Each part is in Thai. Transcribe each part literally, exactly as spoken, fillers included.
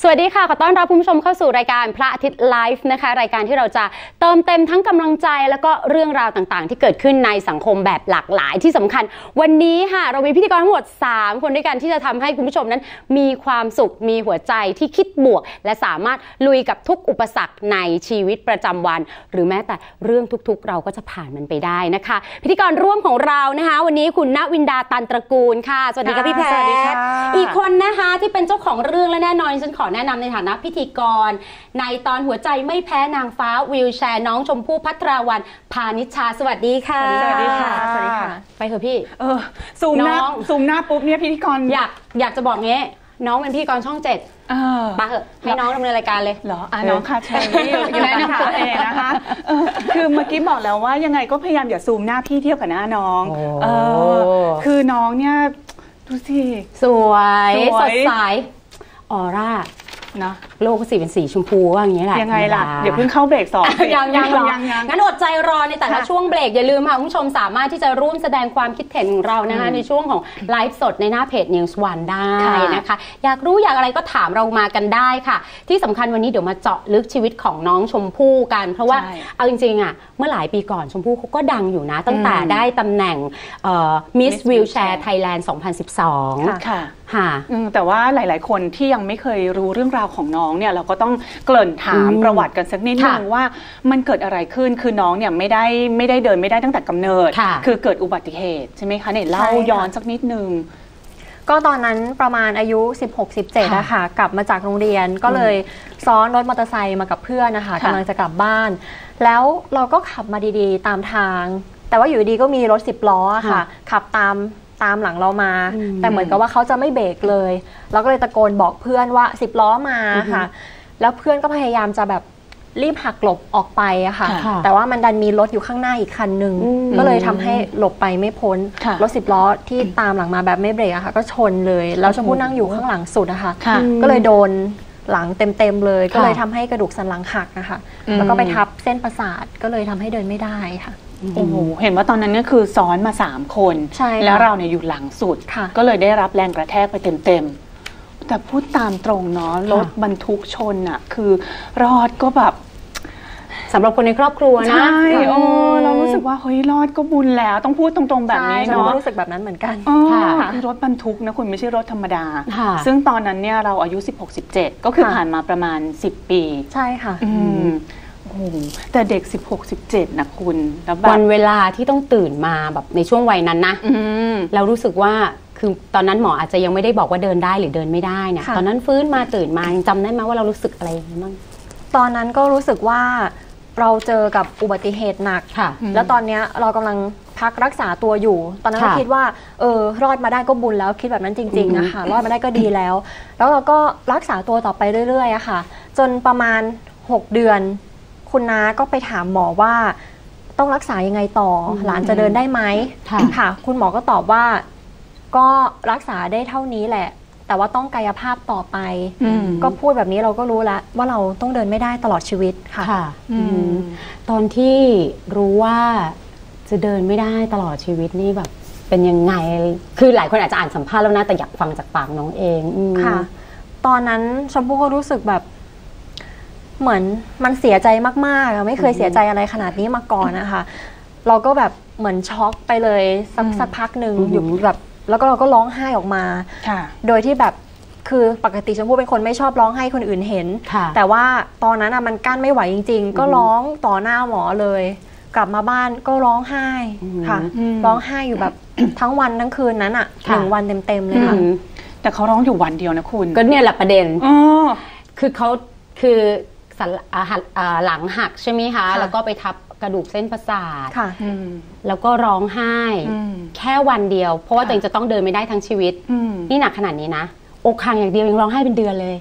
วัสดีค่ะขอต้อนรับคุณผู้ชมเข้าสู่รายการพระอาทิตย์ไลฟ์นะคะรายการที่เราจะเติมเต็มทั้งกำลังใจแล้วก็เรื่องราวต่างๆที่เกิดขึ้นในสังคมแบบหลากหลายที่สำคัญวันนี้ค่ะเรามีพิธีกรทั้งหมดสามคนด้วยกันที่จะทำให้คุณผู้ชมนั้นมีความสุขมีหัวใจที่คิดบวกและสามารถลุยกับทุกอุปสรรคในชีวิตประจำวันหรือแม้แต่เรื่องทุกๆเราก็จะผ่านมันไปได้นะคะพิธีกรร่วมของเรานะคะวันนี้คุณณวินดาตันตระกูลค่ะสวัสดีค่ะพี่แพทย์อีกคนนะคะที่เป็นเจ้าของเรื่องและแน่นอนฉันขอแนะนำในฐานะพิธีกรในตอนหัวใจไม่แพ้นางฟ้าวิวแชร์น้องชมพู่ภัทราวันพานิชาสวัสดีค่ะสวัสดีค่ะสวัสดีค่ะไปเถอะพี่เออซูมหน้าซูมหน้าปุ๊บเนี่ยพิธีกรอยากอยากจะบอกงี้น้องเป็นพิธีกรช่องเจ็ดมาเถอะให้น้องดำเนินรายการเลยเหรออ่ะน้องค่ะเชิญอยู่แนะนำตัวเองนะคะคือเมื่อกี้บอกแล้วว่ายังไงก็พยายามอย่าซูมหน้าพี่เทียบกับหน้าน้องเออคือน้องเนี่ยดูสิสวยสดใสออร่านะโลกก็สีเป็นสีชมพูว่าอย่างนี้แหละยังไงล่ะเดี๋ยวเพิ่งเข้าเบรกสองยังยังยังงั้นอดใจรอในแต่ละช่วงเบรกอย่าลืมค่ะคุณผู้ชมสามารถที่จะร่วมแสดงความคิดเห็นของเรานะคะในช่วงของไลฟ์สดในหน้าเพจ News One ได้นะคะอยากรู้อยากอะไรก็ถามเรามากันได้ค่ะที่สำคัญวันนี้เดี๋ยวมาเจาะลึกชีวิตของน้องชมพู่กันเพราะว่าเอาจริงๆอ่ะเมื่อหลายปีก่อนชมพู่เขาก็ดังอยู่นะตั้งแต่ได้ตำแหน่ง Miss Wheelchair Thailand สองพันสิบสองค่ะแต่ว่าหลายๆคนที่ยังไม่เคยรู้เรื่องราวของน้องเนี่ยเราก็ต้องเกริ่นถามประวัติกันสักนิดนึงว่ามันเกิดอะไรขึ้นคือน้องเนี่ยไม่ได้ไม่ได้เดินไม่ได้ตั้งแต่กำเนิดคือเกิดอุบัติเหตุใช่ไหมคะเนี่ยเล่าย้อนสักนิดนึงก็ตอนนั้นประมาณอายุ สิบหก สิบเจ็ด อะค่ะกลับมาจากโรงเรียนก็เลยซ้อนรถมอเตอร์ไซค์มากับเพื่อนนะคะกำลังจะกลับบ้านแล้วเราก็ขับมาดีๆตามทางแต่ว่าอยู่ดีก็มีรถสิบล้อค่ะขับตามตามหลังเรามาแต่เหมือนกับว่าเขาจะไม่เบรกเลยเราก็เลยตะโกนบอกเพื่อนว่าสิบล้อมาค่ะแล้วเพื่อนก็พยายามจะแบบรีบหักหลบออกไปอะค่ะแต่ว่ามันดันมีรถอยู่ข้างหน้าอีกคันหนึ่งก็เลยทำให้หลบไปไม่พ้นรถสิบล้อที่ตามหลังมาแบบไม่เบรกอะค่ะก็ชนเลยแล้วชมพู่นั่งอยู่ข้างหลังสุดอะค่ะก็เลยโดนหลังเต็มๆเลยก็เลยทำให้กระดูกสันหลังหักนะคะแล้วก็ไปทับเส้นประสาทก็เลยทำให้เดินไม่ได้ค่ะโอ้โหเห็นว่าตอนนั้นเนี่ยคือซ้อนมาสามคนแล้วเราเนี่ยอยู่หลังสุดก็เลยได้รับแรงกระแทกไปเต็มๆแต่พูดตามตรงเนาะรถบรรทุกชนอะคือรอดก็แบบสำหรับคนในครอบครัวนะใช่โอ้เรารู้สึกว่าเฮ้ยรอดก็บุญแล้วต้องพูดตรงๆแบบนี้เนาะรู้สึกแบบนั้นเหมือนกันคือรถบรรทุกนะคุณไม่ใช่รถธรรมดาซึ่งตอนนั้นเนี่ยเราอายุ สิบหก สิบเจ็ด ก็คือผ่านมาประมาณสิบปีใช่ค่ะแต่เด็ก สิบหก สิบเจ็ด นะคุณวันเวลาที่ต้องตื่นมาแบบในช่วงวัยนั้นนะเรารู้สึกว่าคือตอนนั้นหมออาจจะยังไม่ได้บอกว่าเดินได้หรือเดินไม่ได้เนี่ยตอนนั้นฟื้นมาตื่นมายังจำได้ไหมว่าเรารู้สึกอะไรบ้างตอนนั้นก็รู้สึกว่าเราเจอกับอุบัติเหตุหนักแล้วตอนนี้เรากำลังพักรักษาตัวอยู่ตอนนั้นเราคิดว่าเออรอดมาได้ก็บุญแล้วคิดแบบนั้นจริงๆนะคะรอดมาได้ก็ดีแล้วแล้วเราก็รักษาตัวต่อไปเรื่อยๆอะค่ะจนประมาณหกเดือนคุณน้าก็ไปถามหมอว่าต้องรักษายังไงต่อหลานจะเดินได้ไหมค่ะคุณหมอก็ตอบว่าก็รักษาได้เท่านี้แหละแต่ว่าต้องกายภาพต่อไปก็พูดแบบนี้เราก็รู้แล้วว่าเราต้องเดินไม่ได้ตลอดชีวิตค่ะตอนที่รู้ว่าจะเดินไม่ได้ตลอดชีวิตนี่แบบเป็นยังไงคือหลายคนอาจจะอ่านสัมภาษณ์แล้วนะแต่อยากฟังจากปากน้องเองค่ะตอนนั้นชมพู่ก็รู้สึกแบบเหมือนมันเสียใจมากๆไม่เคยเสียใจอะไรขนาดนี้มาก่อนนะคะเราก็แบบเหมือนช็อกไปเลยสักสักพักหนึ่งอยู่แบบแล้วก็เราก็ร้องไห้ออกมาโดยที่แบบคือปกติชมพู่เป็นคนไม่ชอบร้องไห้คนอื่นเห็นแต่ว่าตอนนั้นมันกั้นไม่ไหวจริงๆก็ร้องต่อหน้าหมอเลยกลับมาบ้านก็ร้องไห้ค่ะร้องไห้อยู่แบบทั้งวันทั้งคืนนั้นอ่ะหนึ่งวันเต็มๆเลยค่ะแต่เขาร้องอยู่วันเดียวนะคุณก็เนี่ยแหละประเด็นคือเขาคือหลังหักใช่ไหมคะแล้วก็ไปทับกระดูกเส้นประสาทแล้วก็ร้องไห้แค่วันเดียวเพราะว่าตัวเองจะต้องเดินไม่ได้ทั้งชีวิตนี่หนักขนาดนี้นะอกหักอย่างเดียวยังร้องไห้เป็นเดือนเลย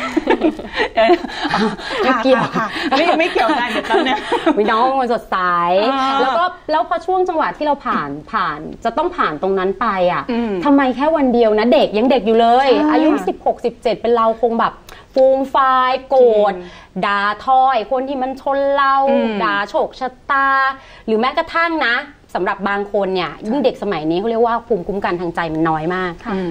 ไม่เกี่ยวค่ะไม่ไม่เกี่ยวกันเดี๋ยวตอนนี้วิน้องมันสดใสแล้วก็แล้วพอช่วงจังหวะที่เราผ่านผ่านจะต้องผ่านตรงนั้นไปอ่ะทำไมแค่วันเดียวนะเด็กยังเด็กอยู่เลยอายุ สิบหก สิบเจ็ด เป็นเราคงแบบฟูมฟายโกรธด่าทอยคนที่มันชนเราด่าโชคชะตาหรือแม้กระทั่งนะสำหรับบางคนเนี่ยยิ่งเด็กสมัยนี้เขาเรียกว่าภูมิคุ้มกันทางใจมันน้อยมาก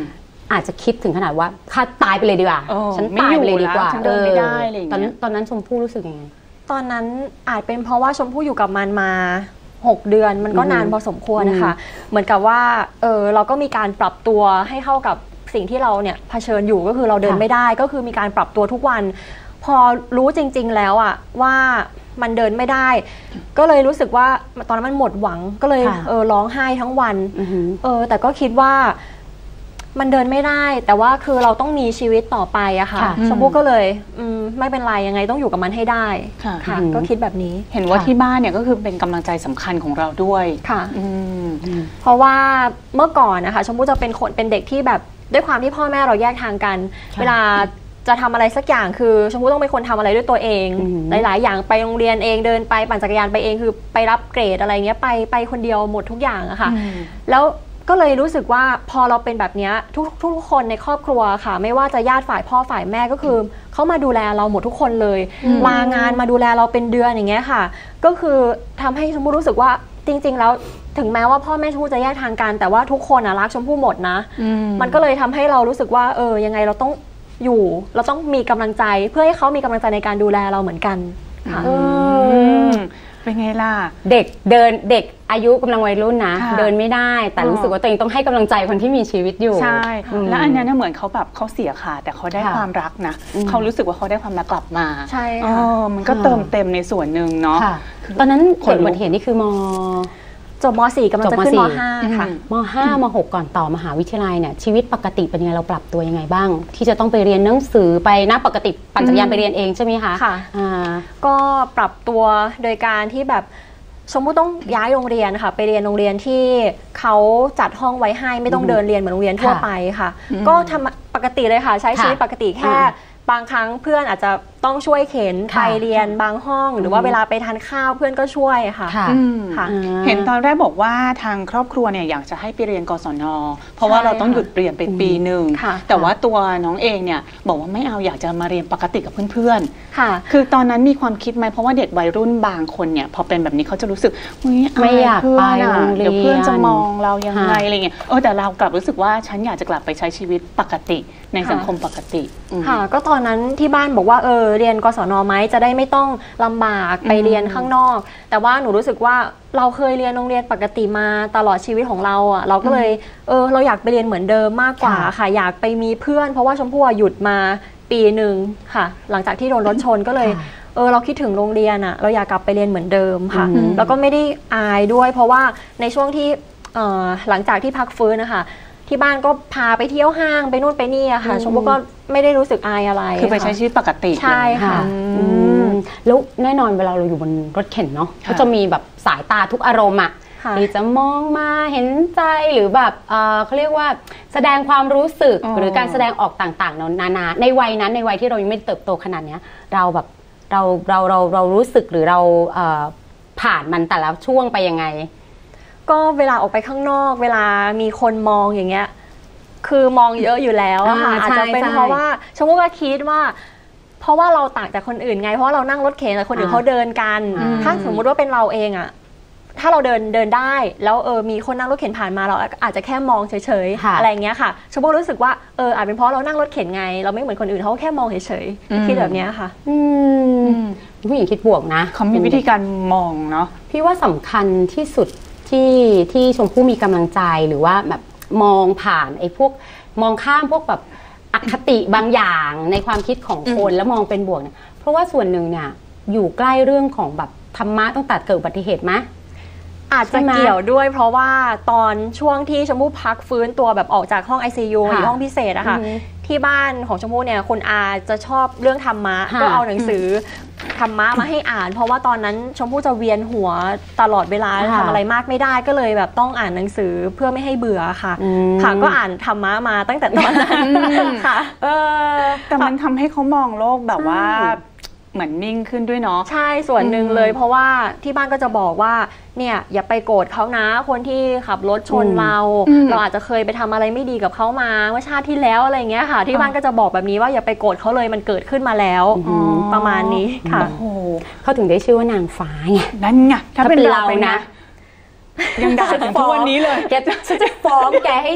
อาจจะคิดถึงขนาดว่าข้าตายไปเลยดีกว่าฉันตายไปเลยดีกว่าฉันเดินไม่ได้อะไรอย่างเงี้ยตอนนั้นชมพู่รู้สึกยังไงตอนนั้นอาจเป็นเพราะว่าชมพู่อยู่กับมันมาหกเดือนมันก็นานพอสมควรนะคะเหมือนกับว่าเออเราก็มีการปรับตัวให้เข้ากับสิ่งที่เราเนี่ยเผชิญอยู่ก็คือเราเดินไม่ได้ก็คือมีการปรับตัวทุกวันพอรู้จริงๆแล้วอะว่ามันเดินไม่ได้ก็เลยรู้สึกว่าตอนนั้นมันหมดหวังก็เลยเออร้องไห้ทั้งวันเออแต่ก็คิดว่ามันเดินไม่ได้แต่ว่าคือเราต้องมีชีวิตต่อไปอะค่ะชมพู่ก็เลยไม่เป็นไรยังไงต้องอยู่กับมันให้ได้ค่ะก็คิดแบบนี้เห็นว่าที่บ้านเนี่ยก็คือเป็นกำลังใจสำคัญของเราด้วยค่ะเพราะว่าเมื่อก่อนนะคะชมพู่จะเป็นคนเป็นเด็กที่แบบด้วยความที่พ่อแม่เราแยกทางกันเวลาจะทำอะไรสักอย่างคือชมพู่ต้องเป็นคนทำอะไรด้วยตัวเองหลายๆอย่างไปโรงเรียนเองเดินไปปั่นจักรยานไปเองคือไปรับเกรดอะไรเงี้ยไปไปคนเดียวหมดทุกอย่างอะค่ะแล้วก็เลยรู้สึกว่าพอเราเป็นแบบนี้ทุกทุกคนในครอบครัวค่ะไม่ว่าจะญาติฝ่ายพ่อฝ่ายแม่ก็คือเขามาดูแลเราหมดทุกคนเลยลางานมาดูแลเราเป็นเดือนอย่างเงี้ยค่ะก็คือทำให้ชมพู่รู้สึกว่าจริงๆแล้วถึงแม้ว่าพ่อแม่ชมพู่จะแยกทางกันแต่ว่าทุกคนรักชมพู่หมดนะมันก็เลยทำให้เรารู้สึกว่าเออยังไงเราต้องอยู่เราต้องมีกำลังใจเพื่อให้เขามีกำลังใจในการดูแลเราเหมือนกันค่ะเป็นไงล่ะเด็กเดินเด็กอายุกำลังวัยรุ่นนะเดินไม่ได้แต่รู้สึกว่าตัวเองต้องให้กำลังใจคนที่มีชีวิตอยู่ใช่แล้วอันนั้นเหมือนเขาแบบเขาเสียขาแต่เขาได้ความรักนะเขารู้สึกว่าเขาได้ความรักกลับมาใช่ค่ะมันก็เติมเต็มในส่วนหนึ่งเนาะตอนนั้นเกิดอุบัติเหตุนี่คือมจบม.สี่ กำลังจะขึ้นม.ห้า ค่ะม.ห้า ม.หก ก่อนต่อมหาวิทยาลัยเนี่ยชีวิตปกติเป็นยังไงเราปรับตัวยังไงบ้างที่จะต้องไปเรียนหนังสือไปนะปกติปั่นจักรยานไปเรียนเองใช่ไหมคะค่ะก็ปรับตัวโดยการที่แบบชมพู่ต้องย้ายโรงเรียนค่ะไปเรียนโรงเรียนที่เขาจัดห้องไว้ให้ไม่ต้องเดินเรียนเหมือนโรงเรียนทั่วไปค่ะก็ทำปกติเลยค่ะใช้ชีวิตปกติแค่บางครั้งเพื่อนอาจจะต้องช่วยเข็นไปเรียนบางห้องหรือว่าเวลาไปทานข้าวเพื่อนก็ช่วยค่ะค่ะเห็นตอนแรกบอกว่าทางครอบครัวเนี่ยอยากจะให้ไปเรียนกศน.เพราะว่าเราต้องหยุดเรียนไปปีหนึ่งแต่ว่าตัวน้องเองเนี่ยบอกว่าไม่เอาอยากจะมาเรียนปกติกับเพื่อนๆคือตอนนั้นมีความคิดไหมเพราะว่าเด็กวัยรุ่นบางคนเนี่ยพอเป็นแบบนี้เขาจะรู้สึกไม่อยากไปเดี๋ยวเพื่อนจะมองเรายังไงอะไรเงี้ยเออแต่เรากลับรู้สึกว่าฉันอยากจะกลับไปใช้ชีวิตปกติในสังคมปกติค่ะก็ตอนนั้นที่บ้านบอกว่าเออเรียนกศน.ไหมจะได้ไม่ต้องลำบากไปเรียนข้างนอกแต่ว่าหนูรู้สึกว่าเราเคยเรียนโรงเรียนปกติมาตลอดชีวิตของเราอ่ะเราก็เลยเออเราอยากไปเรียนเหมือนเดิมมากกว่าค่ะอยากไปมีเพื่อนเพราะว่าชมพู่หยุดมาปีหนึ่งค่ะหลังจากที่โดนรถชนก็เลยเออเราคิดถึงโรงเรียนอ่ะเราอยากกลับไปเรียนเหมือนเดิมค่ะแล้วก็ไม่ได้อายด้วยเพราะว่าในช่วงที่หลังจากที่พักฟื้นนะคะที่บ้านก็พาไปเที่ยวห้างไปนู่นไปนี่อะค่ะชมพู่ก็ไม่ได้รู้สึกอายอะไรคือไปใช้ชีวิตปกติใช่ค่ะแล้วแน่นอนเวลาเราอยู่บนรถเข็นเนาะก็จะมีแบบสายตาทุกอารมณ์อะที่จะมองมาเห็นใจหรือแบบเขาเรียกว่าแสดงความรู้สึกหรือการแสดงออกต่างๆนานาในวัยนั้นในวัยที่เรายังไม่เติบโตขนาดนี้เราแบบเราเราเราเรารู้สึกหรือเราผ่านมันแต่ละช่วงไปยังไงก็เวลาออกไปข้างนอกเวลามีคนมองอย่างเงี้ยคือมองเยอะอยู่แล้วค่ะอาจจะเป็นเพราะว่าชมพู่ก็คิดว่าเพราะว่าเราต่างจากคนอื่นไงเพราะเรานั่งรถเข็นแต่คนอื่นเขาเดินกันถ้าสมมุติว่าเป็นเราเองอะถ้าเราเดินเดินได้แล้วเออมีคนนั่งรถเข็นผ่านมาเราอาจจะแค่มองเฉยๆอะไรเงี้ยค่ะชมพู่รู้สึกว่าเอออาจเป็นเพราะเรานั่งรถเข็นไงเราไม่เหมือนคนอื่นเขาแค่มองเฉยๆคิดแบบนี้ค่ะผู้หญิงคิดบวกนะเขามีวิธีการมองเนาะพี่ว่าสำคัญที่สุดที่ที่ชมพู่มีกำลังใจหรือว่าแบบมองผ่านไอ้พวกมองข้ามพวกแบบอคติบางอย่างในความคิดของคนแล้วมองเป็นบวกเนี่ยเพราะว่าส่วนหนึ่งเนี่ยอยู่ใกล้เรื่องของแบบธรรมะตั้งแต่เกิดอุบัติเหตุไหมอาจจะเกี่ยวด้วยเพราะว่าตอนช่วงที่ชมพู่พักฟื้นตัวแบบออกจากห้อง ไอ ซี ยู อยู่ห้องพิเศษอะค่ะที่บ้านของชมพู่เนี่ยคุณอาจะชอบเรื่องธรรมะก็เอาหนังสือธรรมะมาให้อ่านเพราะว่าตอนนั้นชมพู่จะเวียนหัวตลอดเวลาทำอะไรมากไม่ได้ก็เลยแบบต้องอ่านหนังสือเพื่อไม่ให้เบื่อค่ะค่ะก็อ่านธรรมะมาตั้งแต่ตอนนั้นค่ะแต่มันทำให้เขามองโลกแบบว่าเหมือนนิ่งขึ้นด้วยเนาะใช่ส่วนหนึ่งเลยเพราะว่าที่บ้านก็จะบอกว่าเนี่ยอย่าไปโกรธเขานะคนที่ขับรถชนเราเราอาจจะเคยไปทำอะไรไม่ดีกับเขามาเมื่อชาติที่แล้วอะไรเงี้ยค่ะที่บ้านก็จะบอกแบบนี้ว่าอย่าไปโกรธเขาเลยมันเกิดขึ้นมาแล้วประมาณนี้ค่ะเขาถึงได้ชื่อว่านางฟ้าไงนั่นไงถ้าเป็นเรานะยังด่าถึงทุกวันนี้เลยแกจะฟ้องแกให้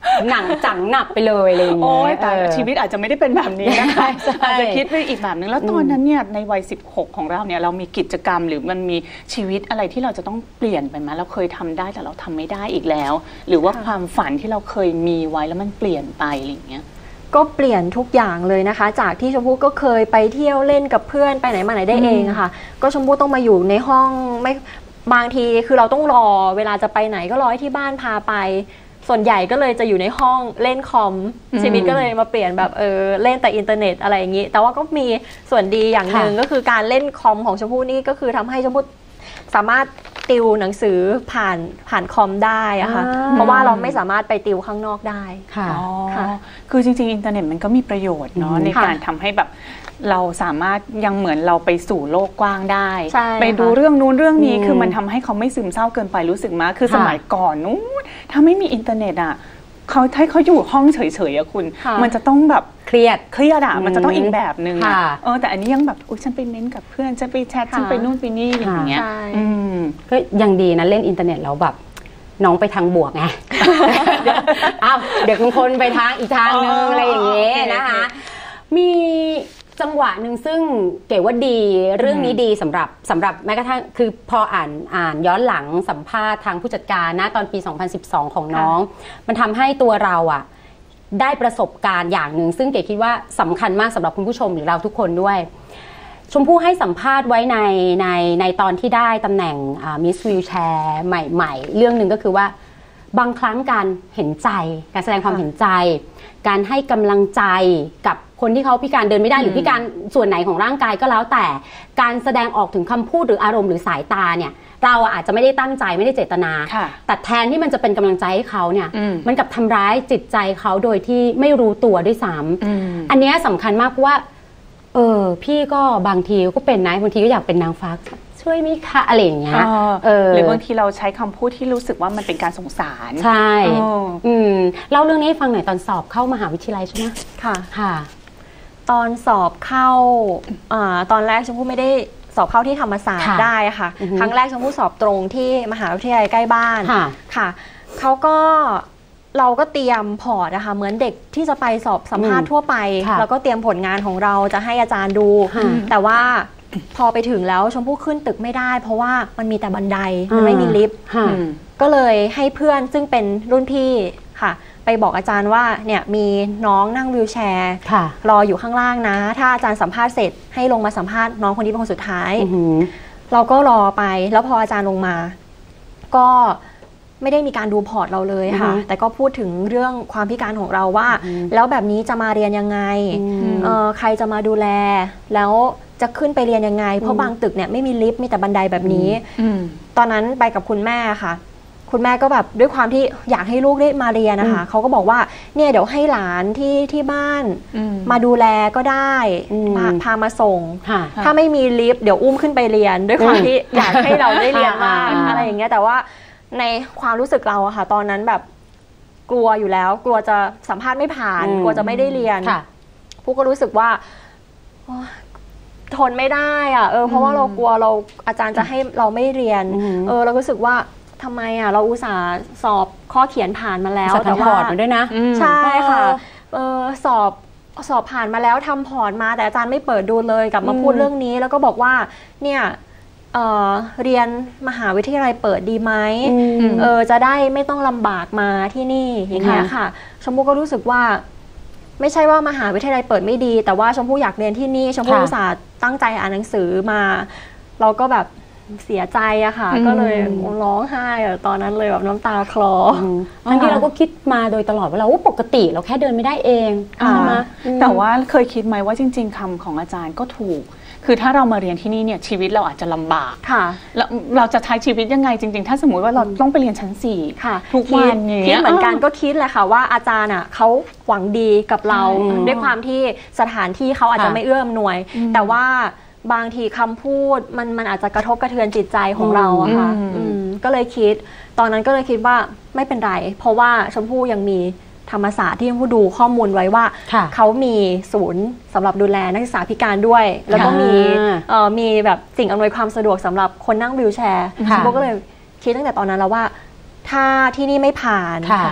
หนังจังหนักไปเลยอะไรอย่างเงี้ยโอ้ยแต่ชีวิตอาจจะไม่ได้เป็นแบบนี้นะคะอาจจะคิดไปอีกแบบนึงแล้วตอนนั้นเนี่ยในวัยสิบหกของเราเนี่ยเรามีกิจกรรมหรือมันมีชีวิตอะไรที่เราจะต้องเปลี่ยนไปไหมเราเคยทำได้แต่เราทำไม่ได้อีกแล้ว หรือว่าความฝันที่เราเคยมีไว้แล้วมันเปลี่ยนไปอะไรอย่างเงี้ยก็เปลี่ยนทุกอย่างเลยนะคะจากที่ชมพู่ก็เคยไปเที่ยวเล่นกับเพื่อนไปไหนมาไหนได้เองอะค่ะก็ชมพู่ต้องมาอยู่ในห้องไม่บางทีคือเราต้องรอเวลาจะไปไหนก็รอให้ที่บ้านพาไปส่วนใหญ่ก็เลยจะอยู่ในห้องเล่นคอมชีวิตก็เลยมาเปลี่ยนแบบเออเล่นแต่อินเทอร์เน็ตอะไรอย่างนี้แต่ว่าก็มีส่วนดีอย่างหนึ่งก็คือการเล่นคอมของชมพู่นี่ก็คือทำให้ชมพู่สามารถติวหนังสือผ่านผ่านคอมได้อะค่ะเพราะว่าเราไม่สามารถไปติวข้างนอกได้ค่ะอ๋อคือจริงๆอินเทอร์เน็ตมันก็มีประโยชน์เนาะในการทำให้แบบเราสามารถยังเหมือนเราไปสู่โลกกว้างได้ไปดูเรื่องนู้นเรื่องนี้คือมันทำให้เขาไม่ซึมเศร้าเกินไปรู้สึกมากคือสมัยก่อนนู้นถ้าไม่มีอินเทอร์เน็ตอ่ะเขาให้เขาอยู่ห้องเฉยๆอะคุณมันจะต้องแบบเครียดเครียดอะมันจะต้องอีกแบบนึงอะเออแต่อันนี้ยังแบบอุ้ยฉันไปเม้นกับเพื่อนฉันไปแชทฉันไปนู่นไปนี่อย่างเงี้ยก็ยังดีนะเล่นอินเทอร์เน็ตแล้วแบบน้องไปทางบวกไงอ้าวเดี๋ยวบางคนไปทางอีกทางนึงอะไรอย่างเงี้ยนะคะมีจังหวะหนึ่งซึ่งเก๋ว่าดีเรื่องนี้ดีสำหรับสำหรับแม้กระทั่งคือพออ่านอ่านย้อนหลังสัมภาษณ์ทางผู้จัดการนะตอนปีสองพันสิบสองของน้องมันทำให้ตัวเราอ่ะได้ประสบการณ์อย่างหนึ่งซึ่งเก๋คิดว่าสำคัญมากสำหรับคุณผู้ชมหรือเราทุกคนด้วยชมพู่ให้สัมภาษณ์ไว้ในในในตอนที่ได้ตำแหน่งมิสวีลแชร์ใหม่ๆเรื่องหนึ่งก็คือว่าบางครั้งการเห็นใจการแสดงความเห็นใจการให้กำลังใจกับคนที่เขาพิการเดินไม่ได้หรือพิการส่วนไหนของร่างกายก็แล้วแต่การแสดงออกถึงคำพูดหรืออารมณ์หรือสายตาเนี่ยเราอาจจะไม่ได้ตั้งใจไม่ได้เจตนาแต่แทนที่มันจะเป็นกำลังใจให้เขาเนี่ยมันกับทำร้ายจิตใจเขาโดยที่ไม่รู้ตัวด้วยซ้ำอันนี้สำคัญมากเพราะว่าเออพี่ก็บางทีก็เป็นนะบางทีก็อยากเป็นนางฟ้าช่วยมิคะอะไรอย่างเงี้ยหรือบางทีเราใช้คำพูดที่รู้สึกว่ามันเป็นการสงสารใช่อืมเล่าเรื่องนี้ฟังหน่อยตอนสอบเข้ามหาวิทยาลัยใช่ไหมค่ะค่ะตอนสอบเข้าตอนแรกชมพู่ไม่ได้สอบเข้าที่ธรรมศาสตร์ได้ค่ะครั้งแรกชมพู่สอบตรงที่มหาวิทยาลัยใกล้บ้านค่ะเขาก็เราก็เตรียมพอร์ตนะคะเหมือนเด็กที่จะไปสอบสัมภาษณ์ทั่วไปแล้วก็เตรียมผลงานของเราจะให้อาจารย์ดูแต่ว่าพอไปถึงแล้วชมพู่ขึ้นตึกไม่ได้เพราะว่ามันมีแต่บันไดมันไม่มีลิฟต์ก็เลยให้เพื่อนซึ่งเป็นรุ่นพี่ค่ะไปบอกอาจารย์ว่าเนี่ยมีน้องนั่งวีลแชร์รออยู่ข้างล่างนะถ้าอาจารย์สัมภาษณ์เสร็จให้ลงมาสัมภาษณ์น้องคนนี้เป็นคนสุดท้ายเราก็รอไปแล้วพออาจารย์ลงมาก็ไม่ได้มีการดูพอร์ตเราเลยค่ะแต่ก็พูดถึงเรื่องความพิการของเราว่าแล้วแบบนี้จะมาเรียนยังไงใครจะมาดูแลแล้วจะขึ้นไปเรียนยังไงเพราะบางตึกเนี่ยไม่มีลิฟต์มีแต่บันไดแบบนี้ตอนนั้นไปกับคุณแม่ค่ะคุณแม่ก็แบบด้วยความที่อยากให้ลูกได้มาเรียนนะคะเขาก็บอกว่าเนี่ยเดี๋ยวให้หลานที่ที่บ้านมาดูแลก็ได้พามาส่งถ้าไม่มีลิฟต์เดี๋ยวอุ้มขึ้นไปเรียนด้วยความที่อยากให้เราได้เรียนมากอะไรอย่างเงี้ยแต่ว่าในความรู้สึกเราอะค่ะตอนนั้นแบบกลัวอยู่แล้วกลัวจะสัมภาษณ์ไม่ผ่านกลัวจะไม่ได้เรียนผู้ก็รู้สึกว่าทนไม่ได้อะเออเพราะว่าเรากลัวเราอาจารย์จะให้เราไม่เรียนเออเรารู้สึกว่าทำไมอ่ะเราอุตส่าห์สอบข้อเขียนผ่านมาแล้วแต่ว่าพอร์ตมาด้วยนะใช่ค่ะเออสอบสอบผ่านมาแล้วทำพอร์ตมาแต่อาจารย์ไม่เปิดดูเลยกลับมาพูดเรื่องนี้แล้วก็บอกว่าเนี่ยเอ่อเรียนมหาวิทยาลัยเปิดดีไหมเออจะได้ไม่ต้องลำบากมาที่นี่อย่างเงี้ยค่ะชมพู่ก็รู้สึกว่าไม่ใช่ว่ามหาวิทยาลัยเปิดไม่ดีแต่ว่าชมพู่อยากเรียนที่นี่ชมพู่อุตส่าห์ตั้งใจอ่านหนังสือมาเราก็แบบเสียใจอะค่ะก็เลยร้องไห้อะตอนนั้นเลยแบบน้ำตาคลอทั้งที่เราก็คิดมาโดยตลอดว่าเราปกติเราแค่เดินไม่ได้เองใช่ไหมแต่ว่าเคยคิดไหมว่าจริงๆคำของอาจารย์ก็ถูกคือถ้าเรามาเรียนที่นี่เนี่ยชีวิตเราอาจจะลำบากค่ะแล้วเราจะใช้ชีวิตยังไงจริงๆถ้าสมมุติว่าเราต้องไปเรียนชั้นสี่ค่ะทุกวันอย่างเงี้ยคิดเหมือนกันก็คิดแหละค่ะว่าอาจารย์อ่ะเขาหวังดีกับเราด้วยความที่สถานที่เขาอาจจะไม่เอื้ออำนวยแต่ว่าบางทีคำพูดมันมันอาจจะกระทบกระเทือนจิตใจของเราอะค่ะก็เลยคิดตอนนั้นก็เลยคิดว่าไม่เป็นไรเพราะว่าชมพู่ยังมีธรรมศาสตร์ที่ชมพู่ดูข้อมูลไว้ว่าเขามีศูนย์สำหรับดูแลนักศึกษาพิการด้วยแล้วก็มีมีแบบสิ่งอำนวยความสะดวกสำหรับคนนั่งวีลแชร์ชมพู่ก็เลยคิดตั้งแต่ตอนนั้นแล้วว่าถ้าที่นี่ไม่ผ่าน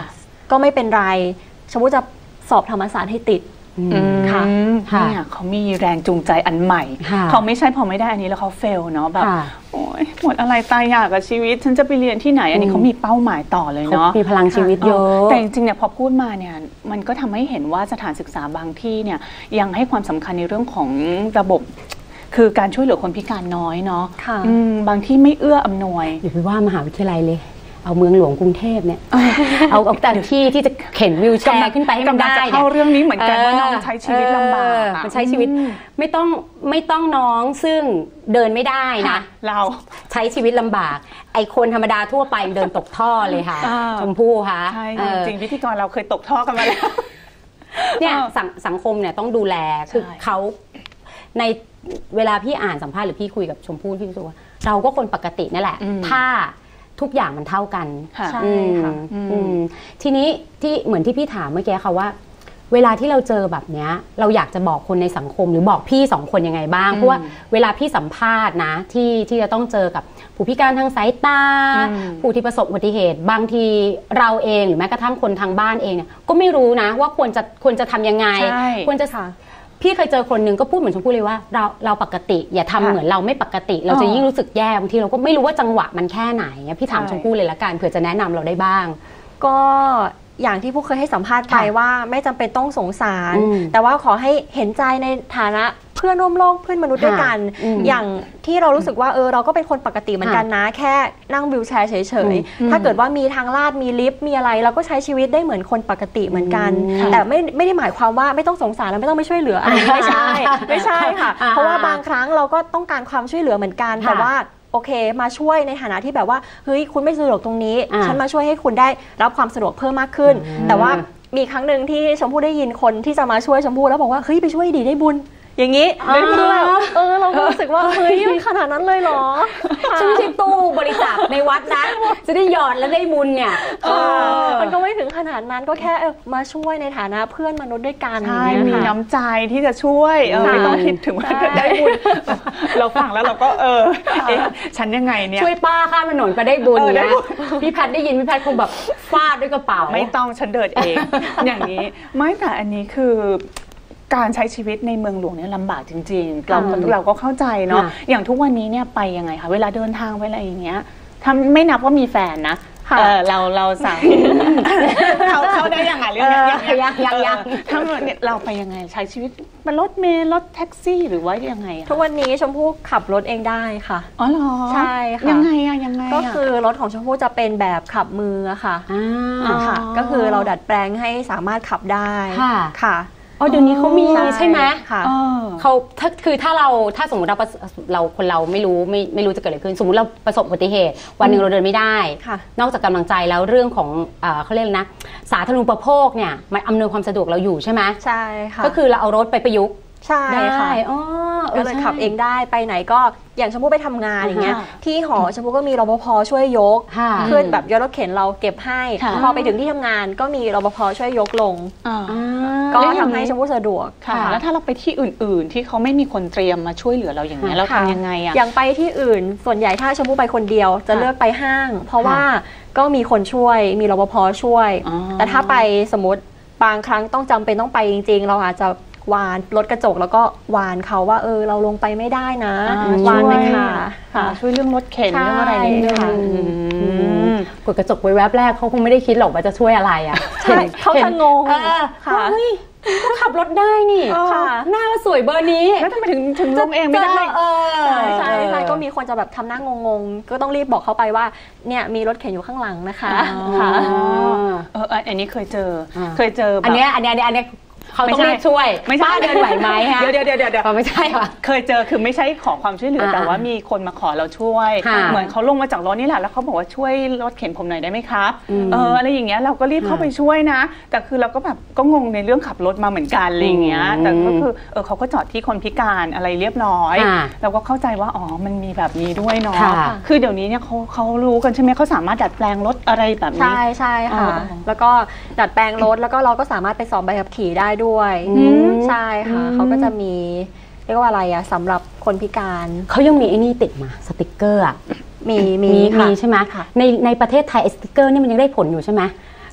ก็ไม่เป็นไรชมพู่จะสอบธรรมศาสตร์ให้ติดค่ะเนี่ยเขามีแรงจูงใจอันใหม่เขาไม่ใช่พอไม่ได้อันนี้แล้วเขาเฟลเนาะแบบโอ๊ยหมดอะไรตายอยากกับชีวิตฉันจะไปเรียนที่ไหนอันนี้เขามีเป้าหมายต่อเลยเนาะมีพลังชีวิตเยอะแต่จริงๆเนี่ยพอพูดมาเนี่ยมันก็ทำให้เห็นว่าสถานศึกษาบางที่เนี่ยยังให้ความสำคัญในเรื่องของระบบคือการช่วยเหลือคนพิการน้อยเนาะบางที่ไม่เอื้ออำนวยอย่าไปว่ามหาวิทยาลัยเลยเอาเมืองหลวงกรุงเทพเนี่ยเอาเอาแต่ที่ที่จะเข็นวิวแชร์ขึ้นไปให้มันได้เนี่ยเข้าเรื่องนี้เหมือนกันว่าน้องใช้ชีวิตลำบากมันใช้ชีวิตไม่ต้องไม่ต้องน้องซึ่งเดินไม่ได้นะเราใช้ชีวิตลำบากไอคนธรรมดาทั่วไปเดินตกท่อเลยค่ะชมพู่ค่ะใช่จริงพิธีกรเราเคยตกท่อกันมาแล้วเนี่ยสังคมเนี่ยต้องดูแลคือเขาในเวลาพี่อ่านสัมภาษณ์หรือพี่คุยกับชมพู่พี่รู้สึกว่าเราก็คนปกตินั่นแหละถ้าทุกอย่างมันเท่ากันใช่ค่ะทีนี้ที่เหมือนที่พี่ถามเมื่อกี้ค่ะว่าเวลาที่เราเจอแบบนี้เราอยากจะบอกคนในสังคมหรือบอกพี่สองคนยังไงบ้างเพราะว่าเวลาพี่สัมภาษณ์นะที่ที่จะต้องเจอกับผู้พิการทางสายตาผู้ที่ประสบอุบัติเหตุบางทีเราเองหรือแม้กระทั่งคนทางบ้านเองเนี่ยก็ไม่รู้นะว่าควรจะควรจะทำยังไงควรจะพี่เคยเจอคนหนึ่งก็พูดเหมือนชมพู่เลยว่าเราเราปกติอย่าทำเหมือนเราไม่ปกติเราจะยิ่งรู้สึกแย่บางทีเราก็ไม่รู้ว่าจังหวะมันแค่ไหนพี่ถามชมพู่เลยละกันเผื่อจะแนะนำเราได้บ้างก็อย่างที่ผู้เคยให้สัมภาษณ์ไปว่าไม่จำเป็นต้องสงสารแต่ว่าขอให้เห็นใจในฐานะเพื่อนร่วมโลกเพื่อนมนุษย์ด้วยกันอย่างที่เรารู้สึกว่าเออเราก็เป็นคนปกติเหมือนกันนะแค่นั่งวิวแชร์เฉยๆถ้าเกิดว่ามีทางลาดมีลิฟต์มีอะไรเราก็ใช้ชีวิตได้เหมือนคนปกติเหมือนกันแต่ไม่ไม่ได้หมายความว่าไม่ต้องสงสารแล้วไม่ต้องไม่ช่วยเหลืออะไรไม่ใช่ไม่ใช่ค่ะเพราะว่าบางครั้งเราก็ต้องการความช่วยเหลือเหมือนกันแต่ว่าโอเคมาช่วยในฐานะที่แบบว่าเฮ้ยคุณไม่สะดวกตรงนี้ฉันมาช่วยให้คุณได้รับความสะดวกเพิ่มมากขึ้นแต่ว่ามีครั้งหนึ่งที่ชมพู่ได้ยินคนที่จะมาช่วยชมพู่แล้วบอกว่าเฮ้ยไปช่วยดีได้บุญอย่างนี้เลยคือแบบเออเรารู้สึกว่าเฮ้ยขนาดนั้นเลยเหรอฉันไม่ใช่ตู้บริจาคในวัดนะจะได้หยอดแล้วได้บุญเนี่ยมันก็ไม่ถึงขนาดนั้นก็แค่มาช่วยในฐานะเพื่อนมนุษย์ด้วยกันใช่มีน้ำใจที่จะช่วยไม่ต้องคิดถึงว่าได้บุญเราฟังแล้วเราก็เออฉันยังไงเนี่ยช่วยป้าข้ามถนนก็ได้บุญนะพี่แพทได้ยินพี่แพทคงแบบฟาดด้วยกระเป๋าไม่ต้องฉันเดินเองอย่างนี้ไม่แต่อันนี้คือการใช้ชีวิตในเมืองหลวงเนี่ยลำบากจริงๆเราเราก็เข้าใจเนาะอย่างทุกวันนี้เนี่ยไปยังไงคะเวลาเดินทางไปอะไรอย่างเงี้ยถ้าไม่นับว่ามีแฟนนะเราเราสั่งเขาเขาได้ยังไงหรือยังยังยังยังถ้าเราไปยังไงใช้ชีวิตเป็นรถเมล์รถแท็กซี่หรือว่ายังไงทุกวันนี้ชมพู่ขับรถเองได้ค่ะอ๋อเหรอใช่ค่ะยังไงอะยังไงก็คือรถของชมพู่จะเป็นแบบขับมือค่ะค่ะก็คือเราดัดแปลงให้สามารถขับได้ค่ะอ๋อเดี๋ยวนี้เขามีใช่ไหมค่ะเขาถ้าคือถ้าเราถ้าสมมติเราเราคนเราไม่รู้ไม่ไม่รู้จะเกิดอะไรขึ้นสมมติเราประสบอุบัติเหตุวันหนึ่งเราเดินไม่ได้นอกจากกำลังใจแล้วเรื่องของเขาเรียกนะสาธารณูปโภคเนี่ยมันอำนวยความสะดวกเราอยู่ใช่ไหมใช่ค่ะก็คือเราเอารถไปประยุกต์ใช่ค่ะก็เลยขับเองได้ไปไหนก็อย่างชมพู่ไปทำงานอย่างเงี้ยที่หอชมพู่ก็มีรปภช่วยยกขึ้นแบบยกรถเข็นเราเก็บให้พอไปถึงที่ทำงานก็มีรปภช่วยยกลงก็ทำให้ชมพู่สะดวกค่ะแล้วถ้าเราไปที่อื่นๆที่เขาไม่มีคนเตรียมมาช่วยเหลือเราอย่างเงี้ยเราทำยังไงอะอย่างไปที่อื่นส่วนใหญ่ถ้าชมพู่ไปคนเดียวจะเลือกไปห้างเพราะว่าก็มีคนช่วยมีรปภช่วยแต่ถ้าไปสมมติบางครั้งต้องจำเป็นต้องไปจริงๆเราอาจจะวานรถกระจกแล้วก็วานเขาว่าเออเราลงไปไม่ได้นะวานเลยค่ะช่วยเรื่องรถเข็นเรื่องอะไรนิดนึงกดกระจกไว้แวบแรกเขาคงไม่ได้คิดหรอกว่าจะช่วยอะไรอ่ะเขาจะงงค่ะก็ขับรถได้นี่หน้าสวยเบอร์นี้แล้วทำไมถึงถึงลงเองไม่ได้ใช่ใช่ก็มีคนจะแบบทำหน้างงๆก็ต้องรีบบอกเขาไปว่าเนี่ยมีรถเข็นอยู่ข้างหลังนะคะเอออันนี้เคยเจอเคยเจออันนี้อันนี้อันนี้เขาต้องรีบช่วยป้าเดินไหวไหมฮะเดี๋ยวเดี๋ยวเดี๋ยวเดี๋ยวไม่ใช่ค่ะเคยเจอคือไม่ใช่ขอความช่วยเหลือแต่ว่ามีคนมาขอเราช่วยเหมือนเขาลงมาจากรถนี่แหละแล้วเขาบอกว่าช่วยรถเข็นผมหน่อยได้ไหมครับเอออะไรอย่างเงี้ยเราก็รีบเข้าไปช่วยนะแต่คือเราก็แบบก็งงในเรื่องขับรถมาเหมือนกันอะไรอย่างเงี้ยแต่ก็คือเออเขาก็จอดที่คนพิการอะไรเรียบร้อยเราก็เข้าใจว่าอ๋อมันมีแบบนี้ด้วยเนาะคือเดี๋ยวนี้เนี่ยเขาเขารู้กันใช่ไหมเขาสามารถดัดแปลงรถอะไรแบบนี้ใช่ใช่ค่ะแล้วก็ดัดแปลงรถแล้วก็เราก็สามารถไปสอบใบขับขี่ได้ด้วยใช่ค่ะเขาก็จะมีเรียกว่าอะไรอะสำหรับคนพิการเขายังมีไอ้นี่ติดมาสติกเกอร์อะมีมีมีใช่ไหมในในประเทศไทยสติกเกอร์นี่มันยังได้ผลอยู่ใช่ไหม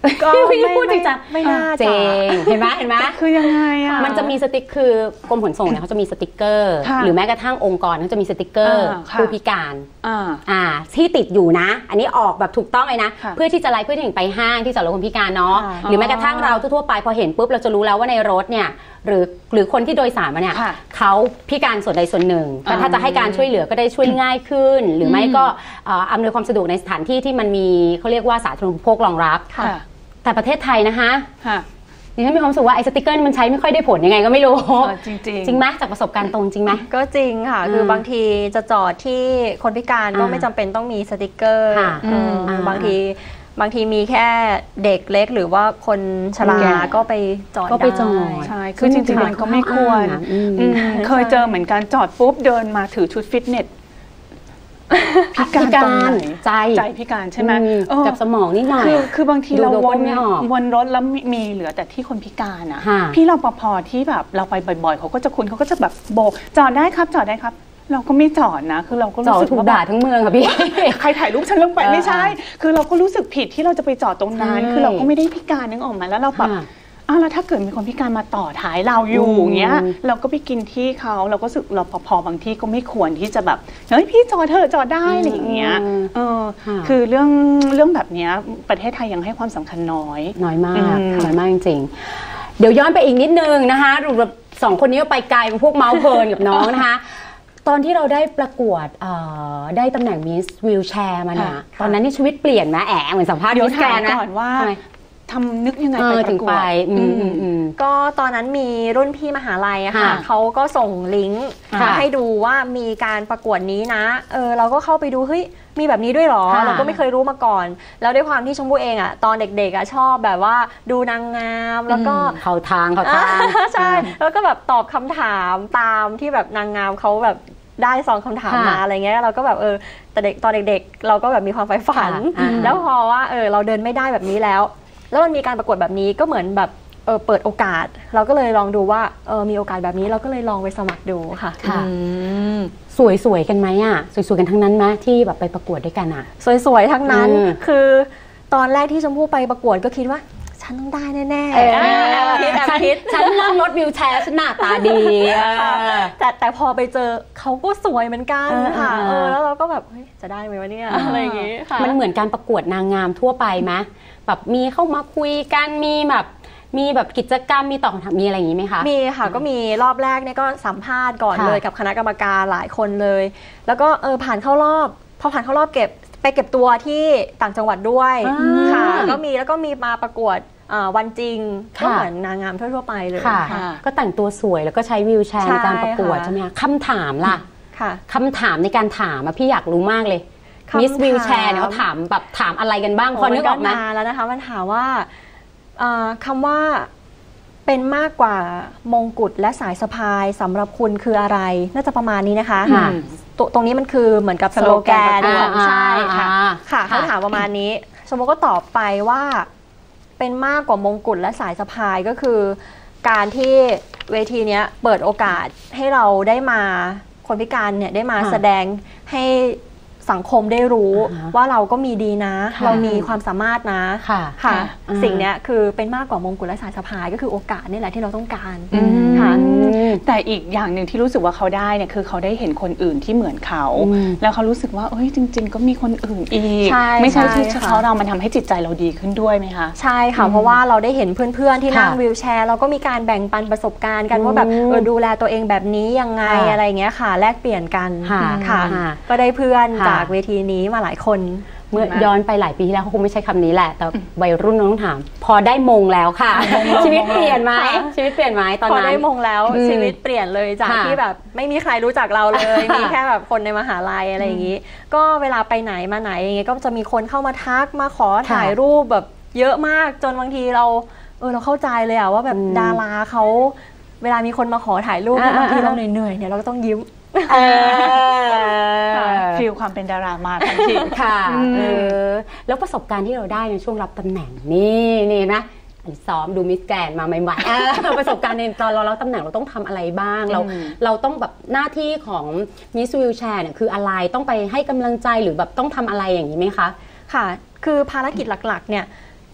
ก็ไม่พูดจริงจังไม่น่าเจจะงเห็นไหมเห็นไหมคือยังไงอ่ะมันจะมีสติ๊กคือกรมขนส่งเนี่ยเขาจะมีสติ๊กเกอร์ค่ะหรือแม้กระทั่งองค์กรเขาจะมีสติ๊กเกอร์อ่าค่ะผู้พิการอ่าอ่าที่ติดอยู่นะ อันนี้ออกแบบถูกต้องเลยนะค่ะเพื่อที่จะไล่เพื่อที่ถึงไปห้างที่จอดรถคนพิการเนาะค่ะหรือแม้กระทั่งเราทั่วๆไปพอเห็นปุ๊บเราจะรู้แล้วว่าในรถเนี่ยหรือหรือคนที่โดยสารมาเนี่ยค่ะเขาพิการส่วนใดส่วนหนึ่งแต่ถ้าอ่าจะให้การช่วยเหลือก็ได้ช่วยง่ายขึ้น หรือไม่ก็เอ่ออำนวยความสะดวกในสถานที่ที่มันมีเขาเรียกว่าสาธารณูปโภครองรับค่ะแต่ประเทศไทยนะคะค่ะดิฉันมีความรู้สึกว่าไอ้สติ๊กเกอร์นี่มันใช้ไม่ค่อยได้ผลยังไงก็ไม่รู้เออจริงๆจริงไหมจากประสบการณ์ตรงจริงไหมก็จริงค่ะอืมคือบางทีจะจอดที่คนพิการก็อ่าไม่จำเป็นต้องมีสติกเกอร์ค่ะเอออมบางทีบางทีมีแค่เด็กเล็กหรือว่าคนชราแก่ก็ไปจอดก็ไปจอดด้ใช่ คือจริงๆมันก็ไม่ควรอืมอืมเคยเจอเหมือนกันจอดปุ๊บเดินมาถือชุดฟิตเนส พิการตรงไหนใจใจพิการใช่ไหมอืเออกับสมองนิดหน่อยคือคือบางทีดูเราโลวโก้นไม่ออกวนรถแล้วมีมีเหลือแต่ที่คนพิการอ่ะค่ะพี่รปภที่แบบเราไปบ่อยๆเขาก็จะคุ้นเขาก็จะแบบโบกจอดได้ครับจอดได้ครับ เราก็ไม่จอดนะ คือเราก็จอรู้ดสึกถูกว่าด่าทั้งเมืองค่ะพี่ใครถ่ายรูปฉันลงไปเออไม่ใช่ คือเราก็รู้สึกผิดที่เราจะไปจอดตรงนั้นใช่คือเราก็ไม่ได้พิการนึกออกมาแล้วเราแบบค่ะอ้าวแล้วถ้าเกิดมีคนพิการมาต่อท้ายเราอยู่อืมอย่างเงี้ยเราก็ไปกินที่เขาเราก็รู้สึกรปภบางที่ก็ไม่ควรที่จะแบบเฮ้ยพี่จอดเถอะจอดได้อะไรอย่างเงี้ยอืมเออค่ะคือเรื่องเรื่องแบบเนี้ยประเทศไทยยังให้ความสำคัญน้อยน้อยมากอืมน้อยมากจริงๆเดี๋ยวย้อนไปอีกนิดนึงนะคะดูแบบสองคนนี้ก็ไปไกลเป็นพวกเมาส์เพลินกับน้องนะคะ ตอนที่เราได้ประกวดเอ่อได้ตำแหน่งมิสวีลแชร์มาเนี่ยค่ะตอนนั้นนี่ชีวิตเปลี่ยนไหมแอบเหมือนสัมภาษณ์เดี๋ยวมิสแกรถามนด์นะก่อนว่าทำไมทำนึกยังไงเอไปอปถึระงกวไปดอืมอืมอืมก็ตอนนั้นมีรุ่นพี่มหาลัยอะค่ะค่ะเขาก็ส่งลิงก์ค่ะมาให้ดูว่ามีการประกวดนี้นะเออเราก็เข้าไปดูเฮ้ยมีแบบนี้ด้วยเหรอค่ะเราก็ไม่เคยรู้มาก่อน แล้วด้วยความที่ชมพู่เองอะตอนเด็กๆอะชอบแบบว่าดูนางงามแล้วก็เข้าทางเข้าทางใช่ แล้วก็แบบตอบคำถามตามที่แบบนางงามเขาแบบได้ซองคำถามค่ะมาอะไรเงี้ยเราก็แบบเออแต่เด็กตอนเด็กๆ เราก็แบบมีความใฝ่ฝันค่ะอ่าแล้วพอว่าเออเราเดินไม่ได้แบบนี้แล้ว แล้วมันมีการประกวดแบบนี้ก็เหมือนแบบเออเปิดโอกาส เราก็เลยลองดูว่าเออมีโอกาสแบบนี้เราก็เลยลองไปสมัครดูค่ะค่ะอืมสวยๆกันไหมอ่ะ สวยๆกันทั้งนั้นไหมที่แบบไปประกวดด้วยกันอ่ะสวยๆทั้งนั้นอืมคือตอนแรกที่ชมพู่ไปประกวดก็คิดว่า ฉันต้องได้แน่ๆเออแอบคิดแอบฉันคิดฉันนั่งรถวิวแชร์ฉันหน้าตาดีเออแต่แต่พอไปเจอเขาก็สวยเหมือนกันเออค่ะเออเออแล้วเราก็แบบเฮ้ยจะได้ไหมวะเนี่ยอะไรอย่างงี้ค่ะมันเหมือนการประกวดนางงามทั่วไปไหมแบบมีเข้ามาคุยกันมีแบบมีแบบกิจกรรมมีตอบคำถามมีอะไรอย่างนี้ไหมคะมีค่ะก็มีรอบแรกเนี่ยก็สัมภาษณ์ก่อนค่ะเลยกับคณะกรรมการหลายคนเลย แล้วก็เออผ่านเข้ารอบพอผ่านเข้ารอบเก็บไปเก็บตัวที่ต่างจังหวัดด้วยอ่าค่ะก็มีแล้วก็มีมาประกวดอ่าวันจริงก็ค่ะเหมือนนางงามทั่วๆไปเลยค่ะค่ะก็แต่งตัวสวยแล้วก็ใช้วิวแชร์ใช่ในการประกวดค่ะใช่ไหมคะคำถามล่ะค่ะคำถามในการถามอะพี่อยากรู้มากเลยคำถามมิสวิวแชร์เนี่ยเขาถามแบบถามอะไรกันบ้างพอนึกออกไหมโยนานแล้วนะคะมันถามว่าอ่าคำว่าเป็นมากกว่ามงกุฎและสายสะพายสำหรับคุณคืออะไร น่าจะประมาณนี้นะคะค่ะตตรงนี้มันคือเหมือนกับสสโลโลแกแกนนประกวดใช่ค่ะอ่าค่ะค่ะเขาถามประมาณนี้สมมติก็ตอบไปว่าเป็นมากกว่ามงกุฎและสายสะพายก็คือ การที่เวทีเนี้ยเปิดโอกาสให้เราได้มาคนพิการเนี่ยได้มาค่ะแสดงให้สังคมได้รู้อ่าฮะว่าเราก็มีดีนะค่ะเรามีความสามารถนะค่ะค่ะอ่าสิ่งเนี้ยคือเป็นมากกว่ามงกุฎและสายสะพายก็คือโอกาสนี่แหละที่เราต้องการอืมค่ะแต่อีกอย่างหนึ่งที่รู้สึกว่าเขาได้เนี่ยคือเขาได้เห็นคนอื่นที่เหมือนเขาอืมแล้วเขารู้สึกว่าเอ้ยจริง ๆ ก็มีคนอื่นอีกใช่ไม่ใช่ที่ใช่เฉค่ะพาะเรามันทำให้จิตใจเราดีขึ้นด้วยไหมคะใช่ค่ะ เพราะว่าเราได้เห็นเพื่อนๆที่นั่งค่ะวีลแชร์เราก็มีการแบ่งปันประสบการณ์กันว่าแบบอืมเออดูแลตัวเองแบบนี้ยังไงค่ะอะไรเงี้ยค่ะ แลกเปลี่ยนกันค่ะค่ะค่ะก็ได้เพื่อนค่ะจากเวทีนี้มาหลายคนเมื่อใช่ไหมย้อนไปหลายปีที่แล้วเขาคงไม่ใช้คำนี้แหละ แต่วัยรุ่นน้องถาม พอได้มงแล้วค่ะ ชีวิตเปลี่ยนไหมค่ะชีวิตเปลี่ยนไหมตอนพอนั้นได้มงแล้วอืมชีวิตเปลี่ยนเลยจากค่ะที่แบบไม่มีใครรู้จักเราเลยค่ะมีแค่แบบคนในมหาลัยอะไรอย่างนี้ ก็เวลาไปไหนมาไหนอย่างเงี้ยก็จะมีคนเข้ามาทักมาขอถ่ายรูปแบบเยอะมากจนบางทีเราเออเราเข้าใจเลยอะว่าแบบอืมดาราเขาเวลามีคนมาขอถ่ายรูปอ่าบางทีอ่าเราเหนื่อยๆเนี่ยเราก็ต้องยิ้มเออฟีลความเป็นดารามาทันทีค่ะอืมเออแล้วประสบการณ์ที่เราได้ในช่วงรับตำแหน่งนี่นี่นะซ้อมดูมิสแกรนด์มาใหม่ๆเออประสบการณ์ในตอนเรารับตำแหน่งเราต้องทำอะไรบ้างเราอืมเราต้องแบบหน้าที่ของมิสวิลแชร์เนี่ยคืออะไรต้องไปให้กำลังใจหรือแบบต้องทำอะไรอย่างนี้ไหมคะค่ะ คือภารกิจหลักๆ เนี่ย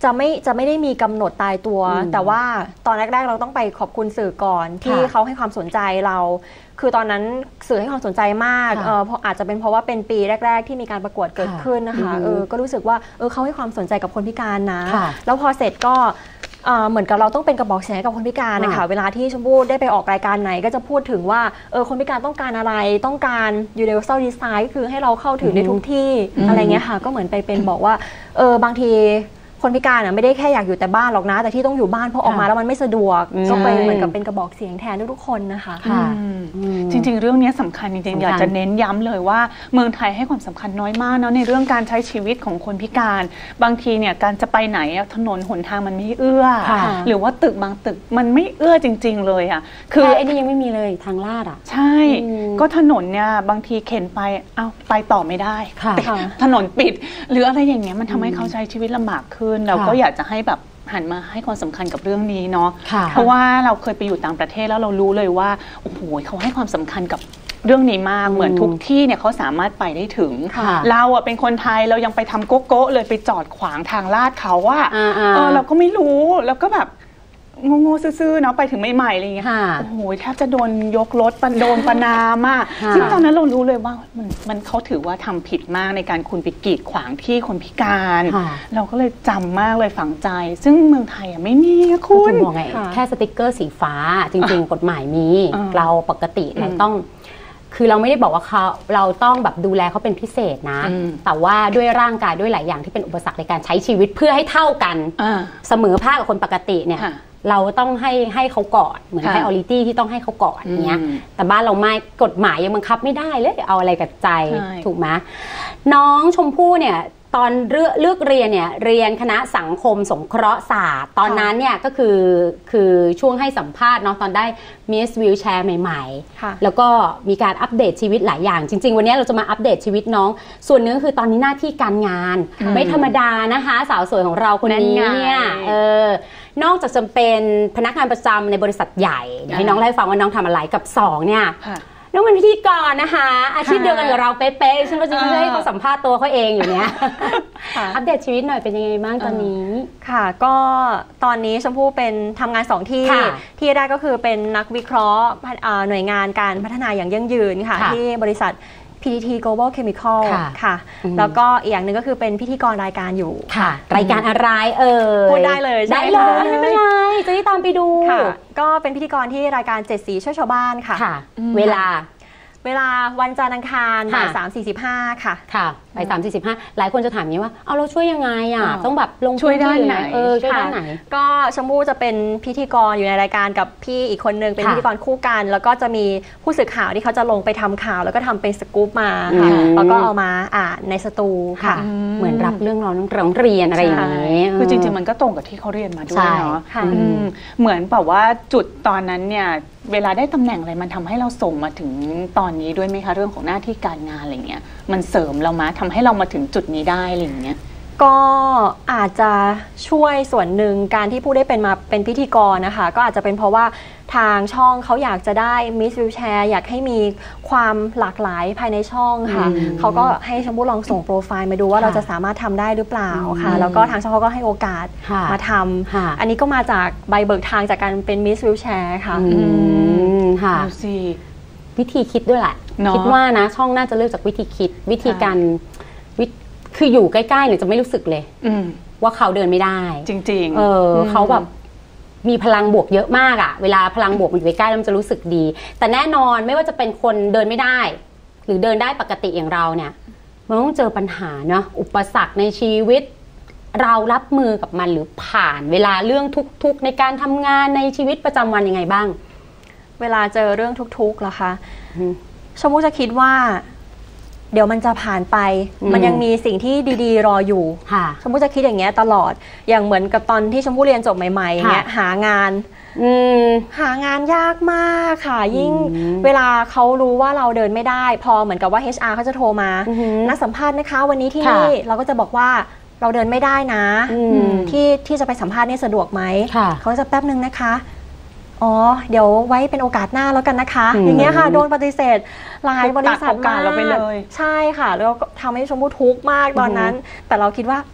จะไม่จะไม่ได้มีกำหนดตายตัวแต่ว่าตอนแรกๆเราต้องไปขอบคุณสื่อก่อนที่เขาให้ความสนใจเราคือตอนนั้นสื่อให้ความสนใจมากเออเพราะอาจจะเป็นเพราะว่าเป็นปีแรกๆที่มีการประกวดเกิดขึ้นนะคะเออก็รู้สึกว่าเออเขาให้ความสนใจกับคนพิการนะแล้วพอเสร็จก็เหมือนกับเราต้องเป็นกระบอกเสียงให้กับคนพิการนะคะเวลาที่ชมพู่ได้ไปออกรายการไหนก็จะพูดถึงว่าเออคนพิการต้องการอะไรต้องการ universal design ก็คือให้เราเข้าถึงในทุกที่อะไรเงี้ยค่ะก็เหมือนไปเป็นบอกว่าเออบางทีคนพิการอ่ะไม่ได้แค่อยากอยู่แต่บ้านหรอกนะแต่ที่ต้องอยู่บ้านเพราะออกมาแล้วมันไม่สะดวกก็ไปเหมือนกับเป็นกระบอกเสียงแทนทุกๆคนนะคะจริงๆเรื่องนี้สำคัญจริงๆอยากจะเน้นย้ำเลยว่าเมืองไทยให้ความสำคัญน้อยมากเนาะในเรื่องการใช้ชีวิตของคนพิการบางทีเนี่ยการจะไปไหนถนนหนทางมันไม่เอื้อหรือว่าตึกบางตึกมันไม่เอื้อจริงๆเลยอ่ะคือไอ้นี่ยังไม่มีเลยทางลาดอ่ะใช่ก็ถนนเนี่ยบางทีเข็นไปเอ้าไปต่อไม่ได้ถนนปิดหรืออะไรอย่างเงี้ยมันทำให้เขาใช้ชีวิตลำบากขึ้นเราก็อยากจะให้แบบหันมาให้ความสำคัญกับเรื่องนี้เนาะเพราะว่าเราเคยไปอยู่ต่างประเทศแล้วเรารู้เลยว่าโอ้โหเขาให้ความสำคัญกับเรื่องนี้มากเหมือนทุกที่เนี่ยเขาสามารถไปได้ถึงเราอะเป็นคนไทยเรายังไปทำโก๊ะโก๊ะเลยไปจอดขวางทางลาดเขาว่าเออเราก็ไม่รู้แล้วก็แบบงงๆซื่อๆเนาะไปถึงใหม่ๆอะไรอย่างเงี้ยโอ้โหแทบจะโดนยกรถโดนประนามมากซึ่งตอนนั้นเรารู้เลยว่ามันมันเขาถือว่าทำผิดมากในการคุณไปกีดขวางที่คนพิการเราก็เลยจำมากเลยฝังใจซึ่งเมืองไทยอ่ะไม่มีคุณบอกไงแค่สติกเกอร์สีฟ้าจริงๆกฎหมายมีเราปกติเราต้องคือเราไม่ได้บอกว่าเขาเราต้องแบบดูแลเขาเป็นพิเศษนะแต่ว่าด้วยร่างกายด้วยหลายอย่างที่เป็นอุปสรรคในการใช้ชีวิตเพื่อให้เท่ากันเสมอภาคกับคนปกติเนี่ยเราต้องให้ให้เขาก่อนเหมือนไพรออริตี้ที่ต้องให้เขาก่อนเนี้ยแต่บ้านเราไม่กฎหมายยังบังคับไม่ได้เลยเอาอะไรกับใจถูกไหมน้องชมพู่เนี่ยตอนเลือกเลือกเรียนเนี่ยเรียนคณะสังคมสงเคราะห์ศาสตร์ตอนนั้นเนี่ยก็คือคือช่วงให้สัมภาษณ์เนาะตอนได้มิสวิวแชร์ใหม่ๆแล้วก็มีการอัปเดตชีวิตหลายอย่างจริงๆวันนี้เราจะมาอัปเดตชีวิตน้องส่วนนึงคือตอนนี้หน้าที่การงานไม่ธรรมดานะคะสาวสวยของเราคนนี้เนี่ยเออนอกจากจะเป็นพนักงานประจำในบริษัทใหญ่เดี๋ยวให้น้องเล่าให้ฟังว่าน้องทำอะไรกับสองเนี่ยน้องเป็นพิธีกรนะคะอาชีพเดียวกันกับเราเป๊ะๆฉันก็จะให้เขาสัมภาษณ์ตัวเขาเองอยู่เนี้ยอัปเดตชีวิตหน่อยเป็นยังไงบ้างตอนนี้ค่ะก็ตอนนี้ชมพู่เป็นทำงานสองที่ที่แรกก็คือเป็นนักวิเคราะห์หน่วยงานการพัฒนาอย่างยั่งยืนค่ะที่บริษัท พี ที ที Global Chemical ค่ะแล้วก็อีกอย่างหนึ่งก็คือเป็นพิธีกรรายการอยู่ค่ะรายการอะไรเอ่ยพูดได้เลยได้เลยไม่เป็นไรจะได้ตามไปดูก็เป็นพิธีกรที่รายการเจ็ดสีช่วยชาวบ้านค่ะเวลาเวลาวันจันทร์อังคารบ่ายสามสี่สิบห้าค่ะค่ะบ่ายสามสี่สิบห้าหลายคนจะถามอย่างนี้ว่าเอาเราช่วยยังไงอ่ะต้องแบบลงช่วยด้านไหนเออช่วยด้านไหนก็ชมพู่จะเป็นพิธีกรอยู่ในรายการกับพี่อีกคนนึงเป็นพิธีกรคู่กันแล้วก็จะมีผู้สื่อข่าวที่เขาจะลงไปทำข่าวแล้วก็ทำเป็นสกู๊ปมาค่ะแล้วก็เอามาอ่านในสตูค่ะเหมือนรับเรื่องร้องร้องเรียนอะไรอย่างนี้คือจริงๆมันก็ตรงกับที่เขาเรียนมาด้วยเนาะเหมือนแบบว่าจุดตอนนั้นเนี่ยเวลาได้ตำแหน่งอะไรมันทำให้เราส่งมาถึงตอนนี้ด้วยไหมคะเรื่องของหน้าที่การงานอะไรเงี้ยมันเสริมเรามาทำให้เรามาถึงจุดนี้ได้อะไรเงี้ยก็อาจจะช่วยส่วนหนึ่งการที่ผู้ได้เป็นมาเป็นพิธีกรนะคะก็อาจจะเป็นเพราะว่าทางช่องเขาอยากจะได้มิสวิวแชร์อยากให้มีความหลากหลายภายในช่องค่ะเขาก็ให้ชมพู่ลองส่งโปรไฟล์มาดูว่าเราจะสามารถทำได้หรือเปล่าค่ะแล้วก็ทางช่องเขาก็ให้โอกาสมาทำอันนี้ก็มาจากใบเบิกทางจากการเป็นมิสวิวแชร์ค่ะค่ะวิธีคิดด้วยแหละคิดว่านะช่องน่าจะเลือกจากวิธีคิดวิธีการคืออยู่ใกล้ๆเนี่ยจะไม่รู้สึกเลยว่าเขาเดินไม่ได้จริงๆเออเขาแบบมีพลังบวกเยอะมากอะเวลาพลังบวกมันอยู่ใกล้ๆมันจะรู้สึกดีแต่แน่นอนไม่ว่าจะเป็นคนเดินไม่ได้หรือเดินได้ปกติอย่างเราเนี่ยมันต้องเจอปัญหาเนาะอุปสรรคในชีวิตเรารับมือกับมันหรือผ่านเวลาเรื่องทุกข์ๆในการทำงานในชีวิตประจำวันยังไงบ้างเวลาเจอเรื่องทุกข์ๆเหรอคะชมพู่จะคิดว่าเดี๋ยวมันจะผ่านไปมันยังมีสิ่งที่ดีๆรออยู่ชมพู่จะคิดอย่างเงี้ยตลอดอย่างเหมือนกับตอนที่ชมพู่เรียนจบใหม่ๆเงี้ยหางานหางานยากมากค่ะยิ่งเวลาเขารู้ว่าเราเดินไม่ได้พอเหมือนกับว่า เอช อาร์ เขาจะโทรมานัดสัมภาษณ์นะคะวันนี้ที่นี่เราก็จะบอกว่าเราเดินไม่ได้นะที่ที่จะไปสัมภาษณ์นี่สะดวกไหมเขาจะแป๊บนึงนะคะอ๋อเดี๋ยวไว้เป็นโอกาสหน้าแล้วกันนะคะอย่างเงี้ยค่ะโดนปฏิเสธหลายบริษัทมากใช่ค่ะแล้วก็ทำให้ชมพู่ทุกข์มากตอนนั้นแต่เราคิดว่า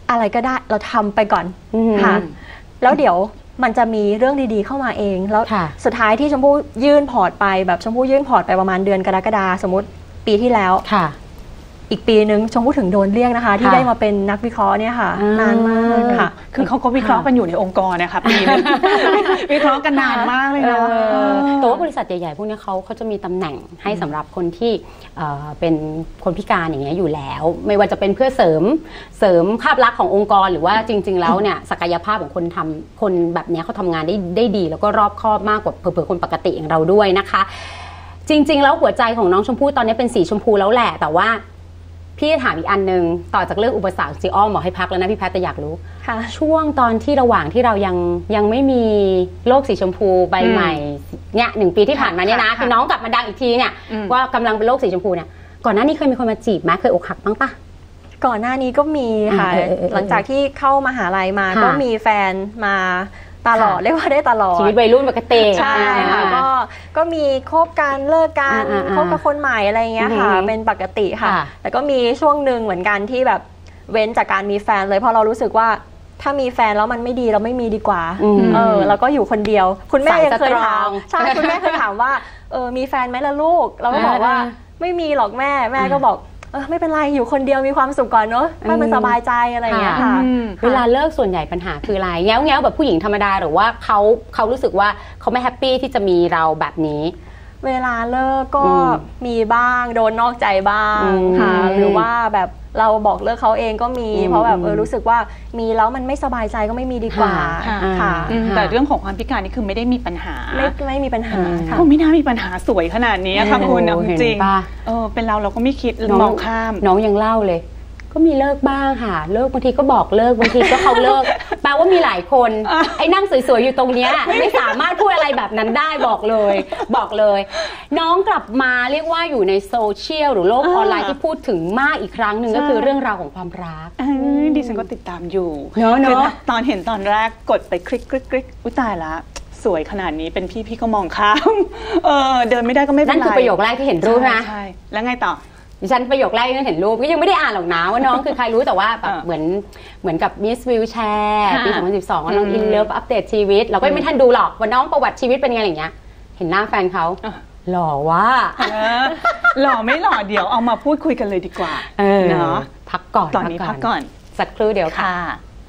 อะไรก็ได้เราทำไปก่อนอืมค่ะแล้วเดี๋ยวมันจะมีเรื่องดีๆเข้ามาเองแล้วค่ะสุดท้ายที่ชมพู่ยื่นพอร์ตไปแบบชมพู่ยื่นพอร์ตไปประมาณเดือนกรกฎาสมมติปีที่แล้วค่ะอีกปีนึงชมพู่ถึงโดนเรียกนะคะ ที่ค่ะได้มาเป็นนักวิเคราะห์เนี่ยค่ะอ่านนานมากค่ะคือเขาก็วิเคราะห์กันอยู่ในองค์กรนะคะปีนึง วิเคราะห์กันนานมากเลยเนาะเออแต่ว่าบริษัทใหญ่ๆพวกนี้เขาเขาจะมีตำแหน่งให้สำหรับคนที่เอ่อเป็นคนพิการอย่างเงี้ยอยู่แล้ว ไม่ว่าจะเป็นเพื่อเสริมเสริมภาพลักษณ์ขององค์กรหรือว่าจริง ๆ แล้วเนี่ยศักยภาพของคนทำคนแบบเนี้ยเขาทำงานได้ได้ดี แล้วก็รอบคอบมากกว่าเผื่อๆคนปกติอย่างเราด้วยนะคะ จริง ๆ แล้วหัวใจของน้องชมพู่ตอนนี้เป็นสีชมพูแล้วแหละแต่ว่าพี่จะถามอีกอันนึงต่อจากเรื่องอุปสรรคซีอ้อมบอกให้พักแล้วนะพี่แพทย์แต่อยากรู้ค่ะช่วงตอนที่ระหว่างที่เรายังยังไม่มีโลกสีชมพูใบใหม่เนี่ยหนึ่งปีที่ผ่านมาเนี่ยนะค่ะคือน้องกลับมาดังอีกทีเนี่ยอืมว่ากำลังเป็นโลกสีชมพูเนี่ยก่อนหน้านี้เคยมีคนมาจีบไหมเคยอกหักบ้างปะก่อนหน้านี้ก็มีค่ะอ่าเออเออเออหลังจากที่เข้ามหาลัยมาค่ะก็มีแฟนมาตลอดค่ะเรียกว่าได้ตลอดชีวิตวัยรุ่นปกติใช่ค่ะอ่าก็ก็มีคบกันเลิกกันอ่าอ่าคบกับคนใหม่อะไรอย่างเงี้ยค่ะอือหือเป็นปกติค่ะค่ะแต่ก็มีช่วงหนึ่งเหมือนกันที่แบบเว้นจากการมีแฟนเลยเพราะเรารู้สึกว่าถ้ามีแฟนแล้วมันไม่ดีเราไม่มีดีกว่าอืมเออเราก็อยู่คนเดียว คุณแม่สายยังเคยถามสตรองใช่คุณแม่เคยถามว่าเออมีแฟนไหมล่ะลูกเราก็บอกว่าอ่าไม่มีหรอกแม่แม่ก็บอกเออไม่เป็นไรอยู่คนเดียวมีความสุขก่อนเนอะให้มันอืมสบายใจอะไรอย่างเงี้ยค่ะค่ะอืมเวลาเลิกส่วนใหญ่ปัญหาคืออะไรแง้วแง้วแบบผู้หญิงธรรมดาหรือว่าเขาเขารู้สึกว่าเขาไม่แฮปปี้ที่จะมีเราแบบนี้เวลาเลิกก็อืมมีบ้างโดนนอกใจบ้างอืมค่ะหรือว่าแบบเราบอกเลิกเขาเองก็มีอืมเพราะแบบเออรู้สึกว่ามีแล้วมันไม่สบายใจก็ไม่มีดีกว่าค่ะค่ะอืมแต่เรื่องของความพิการนี่คือไม่ได้มีปัญหาไม่ไม่มีปัญหาค่ะโอ้ไม่น่ามีปัญหาสวยขนาดนี้ค่ะคุณเอาโอ้จเห็นริงปะๆเออเป็นเราเราก็ไม่คิดน้องมองข้ามน้องยังเล่าเลย ก็มีเลิกบ้างค่ะเลิกบางทีก็บอกเลิกบางทีก็เขาเลิก แปลว่ามีหลายคนไอ้นั่งสวยๆอยู่ตรงเนี้ยไม่สามารถพูดอะไรแบบนั้นได้บอกเลย บอกเลย น้องกลับมาเรียกว่าอยู่ในโซเชียลหรือโลกออนไลน์ที่พูดถึงมากอีกครั้งหนึ่งก็คือเรื่องราวของความรักเอ้ยดิฉันก็ติดตามอยู่เนอะเนอะคือตอนเห็นตอนแรกกดไปคลิกคลิกคลิกอุ้ยตายละสวยขนาดนี้เป็นพี่พี่ก็มองข้ามเออเดินไม่ได้ก็ไม่เป็นไรนั่นคือประโยคแรกที่เห็นรูปนะใช่ใช่แล้วไงต่อดิฉันประโยคแรกที่เห็นรูปก็ยังไม่ได้อ่านหรอกนะว่าน้องคือใครรู้แต่ว่าแบบเออเหมือนเหมือนกับมิสวิวแชร์ปีค่ะสองพันสิบสองน้องอืมอินเลิฟอัปเดตชีวิต เราก็ยังไม่ทันดูหรอกว่าน้องประวัติชีวิตเป็นยังไงอย่างเงี้ยเห็นหน้าแฟนเขาอ่ะหล่อว่าเออหล่อไม่หล่อเดี๋ยวเอามาพูดคุยกันเลยดีกว่าเออเนาะพักก่อนตอนนี้พักก่อนสักครู่เดียวค่ะค่ะ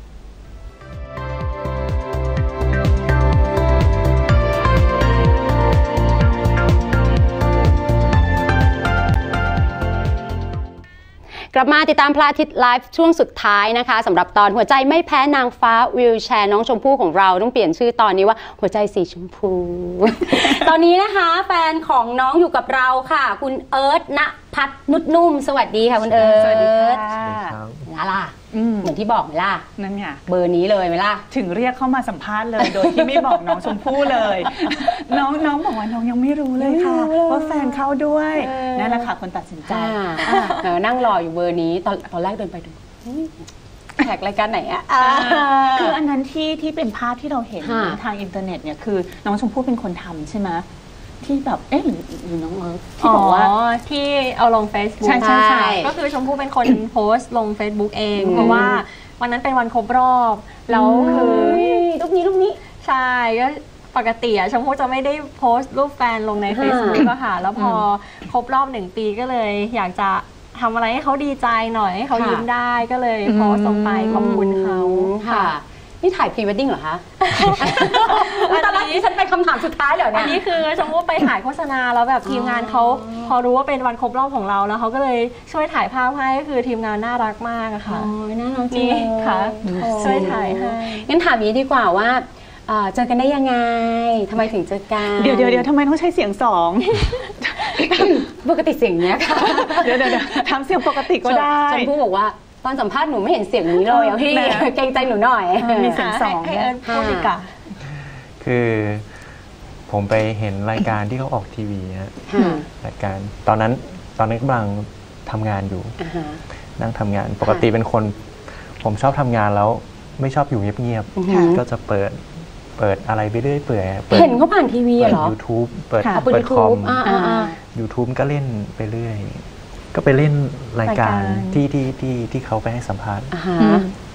กลับมาติดตามพระอาทิตย์ไลฟ์ช่วงสุดท้ายนะคะสำหรับตอนหัวใจไม่แพ้นางฟ้าวิวแชร์น้องชมพู่ของเราต้องเปลี่ยนชื่อตอนนี้ว่าหัวใจสีชมพู ตอนนี้นะคะแฟนของน้องอยู่กับเราค่ะ คุณเอิร์ธณพัฒน์นุชนุ่มสวัสดีค่ะคุณเอิร์ธสวัสดีค่ะลาล่ะอืมเหมือนที่บอกไหมล่ะนั่นไงเบอร์นี้เลยไหมล่ะถึงเรียกเข้ามาสัมภาษณ์เลย โดยที่ไม่บอกน้องชมพู่เลย น้องน้องบอกว่าน้องยังไม่รู้เลยค่ะไม่รู้เลยว่าแฟนเข้าด้วยเออนั่นแหละค่ะคนตัดสินใจอ่าเออนั่งรออยู่เบอร์นี้ตอนตอนแรกเดินไปดูเฮ้ยแขกรายการไหนอะคืออันนั้นที่ที่เป็นภาพที่เราเห็นค่ะทางอินเทอร์เน็ตเนี่ยคือน้องชมพู่เป็นคนทำใช่ไหมที่แบบเอ๊ะหรือหรือน้องเอิร์ธที่บอกว่าที่เอาลง Facebook ใช่ใช่ใช่ก็คือชมพู่เป็นคน โพสต์ลง Facebook เอง เพราะว่าวันนั้นเป็นวันครบรอบแล้วคือลูกนี้ลูกนี้ใช่ก็ปกติอะชมพู่จะไม่ได้โพสต์รูปแฟนลงใน Facebook อะค่ะ แล้วพอครบรอบหนึ่งปีก็เลยอยากจะทำอะไรให้เขาดีใจหน่อยให้เขาค่ะยิ้มได้ก็เลยโพสต์ลงไปขอบคุณเขาค่ะ นี่ถ่ายพรีเวดดิ้งเหรอคะ ตอนแรกที่ฉันไปคำถามสุดท้ายเหรออัเนี่ยนนี้คือชมพู่ไปถ่ายโฆษณาแล้วแบบทีมงานเขาพอรู้ว่าเป็นวันครบรอบของเราแล้วเขาก็เลยช่วยถ่ายภาพให้ก็คือทีมงานน่ารักมากอะค่ะอ๋อน่ารักจังนี่เลยค่ะโอ้ช่วยถ่ายให้งั้นถามอย่างนี้ดีกว่าว่าเอ่อเจอกันได้ยังไงทำไมถึงเจอกันเดี๋ยวเดี๋ยวเดี๋ยวทำไมต้องใช้เสียงสองปกติเสียงเนี้ยค่ะเดี๋ยวเดี๋ยวเดี๋ยวทำเสียงปกติก็ได้ชมพู่บอกว่าตอนสัมภาษณ์หนูไม่เห็นเสียงนี้เลยอะพี่แหมเกรงใจหนูหน่อยมีเสียงสองให้เอิญพูดดีกว่าคือผมไปเห็นรายการที่เขาออกทีวีฮะค่ะรายการตอนนั้นตอนนั้นกำลังทำงานอยู่อ่าฮะนั่งทำงาน ปกติเป็นคน ผมชอบทำงานแล้วไม่ชอบอยู่เงียบอือหือๆก็จะเปิดเปิดอะไรไปเรื่อยเปื่อยปิดเห็นเขาผ่านทีวีเปิอะดเหรอ YouTube เปิดค่ะเอาเปิดเปิดคอม YouTube อ่าอ่าอ่า YouTube ก็เล่นไปเรื่อย ก็ไปเล่นรายการรายการที่ที่ที่ที่เขาไปให้สัมภาษณ์อ่าฮะ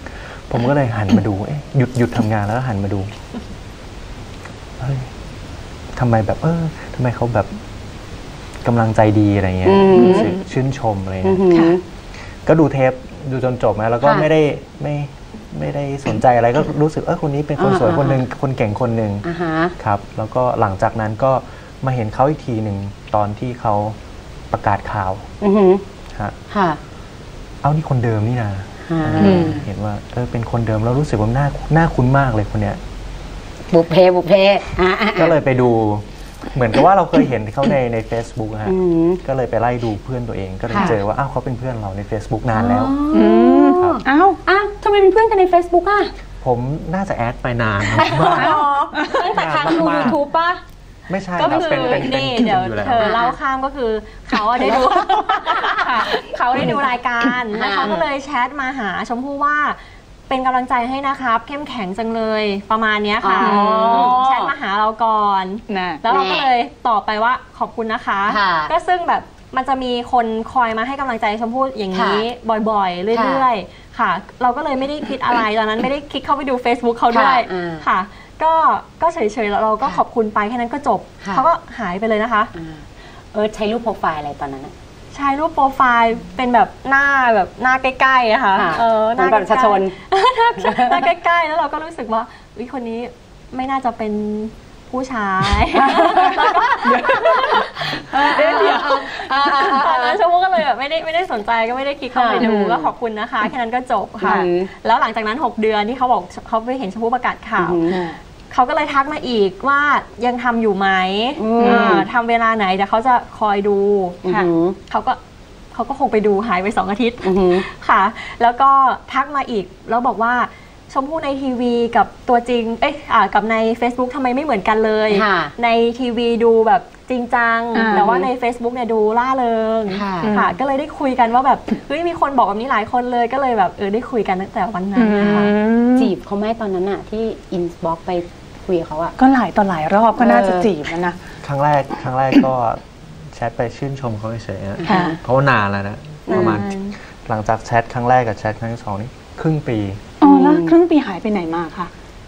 ผมก็เลยหันมาดูเอ๊ะหยุดหยุดทำงานแล้วหันมาดูเฮ้ยทำไมแบบเออทำไมเขาแบบกำลังใจดีอะไรเงี้ยรู้สึกชื่นชมอะไรเงี้ยก็ดูเทปดูจนจบนะแล้วก็ไม่ได้ไม่ไม่ได้สนใจอะไรก็รู้สึกเออคนนี้เป็นคนสวยคนหนึ่งคนเก่งคนหนึ่งครับแล้วก็หลังจากนั้นก็มาเห็นเขาอีกทีหนึ่งตอนที่เขาประกาศข่าวฮะเอานี่คนเดิมนี่นะเห็นว่าเออเป็นคนเดิมแล้วรู้สึกว่าหน้าหน้าคุ้นมากเลยคนเนี้ยบุพเพบุพเพก็เลยไปดูเหมือนกับว่าเราเคยเห็นเขาในใน Facebook ฮะก็เลยไปไล่ดูเพื่อนตัวเองก็เลยเจอว่าอ้าวเขาเป็นเพื่อนเราใน Facebook นานแล้วอ้าวอ้าวทำไมเป็นเพื่อนกันใน Facebook อ่ะผมน่าจะแอดไปนานมากตั้งแต่ทางดู ยูทูบ ป่ะไม่ใช่ก็คือนี่เดี๋ยวเธอเล่าข้ามก็คือเขาได้ดูเขาได้ดูรายการแล้วเขาก็เลยแชทมาหาชมพู่ว่าเป็นกำลังใจให้นะครับเข้มแข็งจังเลยประมาณนี้ค่ะแชทมาหาเราก่อนแล้วเราก็เลยตอบไปว่าขอบคุณนะคะก็ซึ่งแบบมันจะมีคนคอยมาให้กำลังใจชมพู่อย่างนี้บ่อยๆเรื่อยๆค่ะเราก็เลยไม่ได้คิดอะไรตอนนั้นไม่ได้คลิกเข้าไปดู Facebook เขาด้วยค่ะก็ก็เฉยๆแล้วเราก็ขอบคุณไปแค่นั้นก็จบเขาก็หายไปเลยนะคะเออใช้รูปโปรไฟล์อะไรตอนนั้นใช้รูปโปรไฟล์เป็นแบบหน้าแบบหน้าใกล้ๆอะค่ะเออหน้าประชาชนหน้าใกล้ๆแล้วเราก็รู้สึกว่าวิคนนี้ไม่น่าจะเป็นผู้ชายเดี๋ยวตอนนั้นชมพู่ก็เลยแบบไม่ได้ไม่ได้สนใจก็ไม่ได้คลิกเข้าไปดูก็ขอบคุณนะคะแค่นั้นก็จบค่ะแล้วหลังจากนั้นหกเดือนที่เขาบอกเขาไปเห็นชมพู่ประกาศข่าวเขาก็เลยทักมาอีกว่ายังทำอยู่ไหมทำเวลาไหนเดี๋ยวเขาจะคอยดูค่ะเขาก็เขาก็คงไปดูหายไปสองอาทิตย์ค่ะแล้วก็ทักมาอีกแล้วบอกว่าชมพู่ในทีวีกับตัวจริงเอ๊ะกับใน Facebook ทำไมไม่เหมือนกันเลยในทีวีดูแบบจริงจังแต่ว่าใน Facebook เนี่ยดูล่าเริงค่ะก็เลยได้คุยกันว่าแบบเฮ้ยมีคนบอกแบบนี้หลายคนเลยก็เลยแบบเออได้คุยกันตั้งแต่วันนั้นนะคะจีบเขาไหมตอนนั้นอะที่อินบ็อกซ์ไปคุยเขาอะก็หลายต่อหลายรอบก็น่าจะจีบแล้วนะครั้งแรกครั้งแรกก็แชทไปชื่นชมเขาเฉยๆเพราะว่านานแล้วนะประมาณหลังจากแชทครั้งแรกกับแชทครั้งที่สองนี่ครึ่งปีอ๋อแล้วครึ่งปีหายไปไหนมาคะ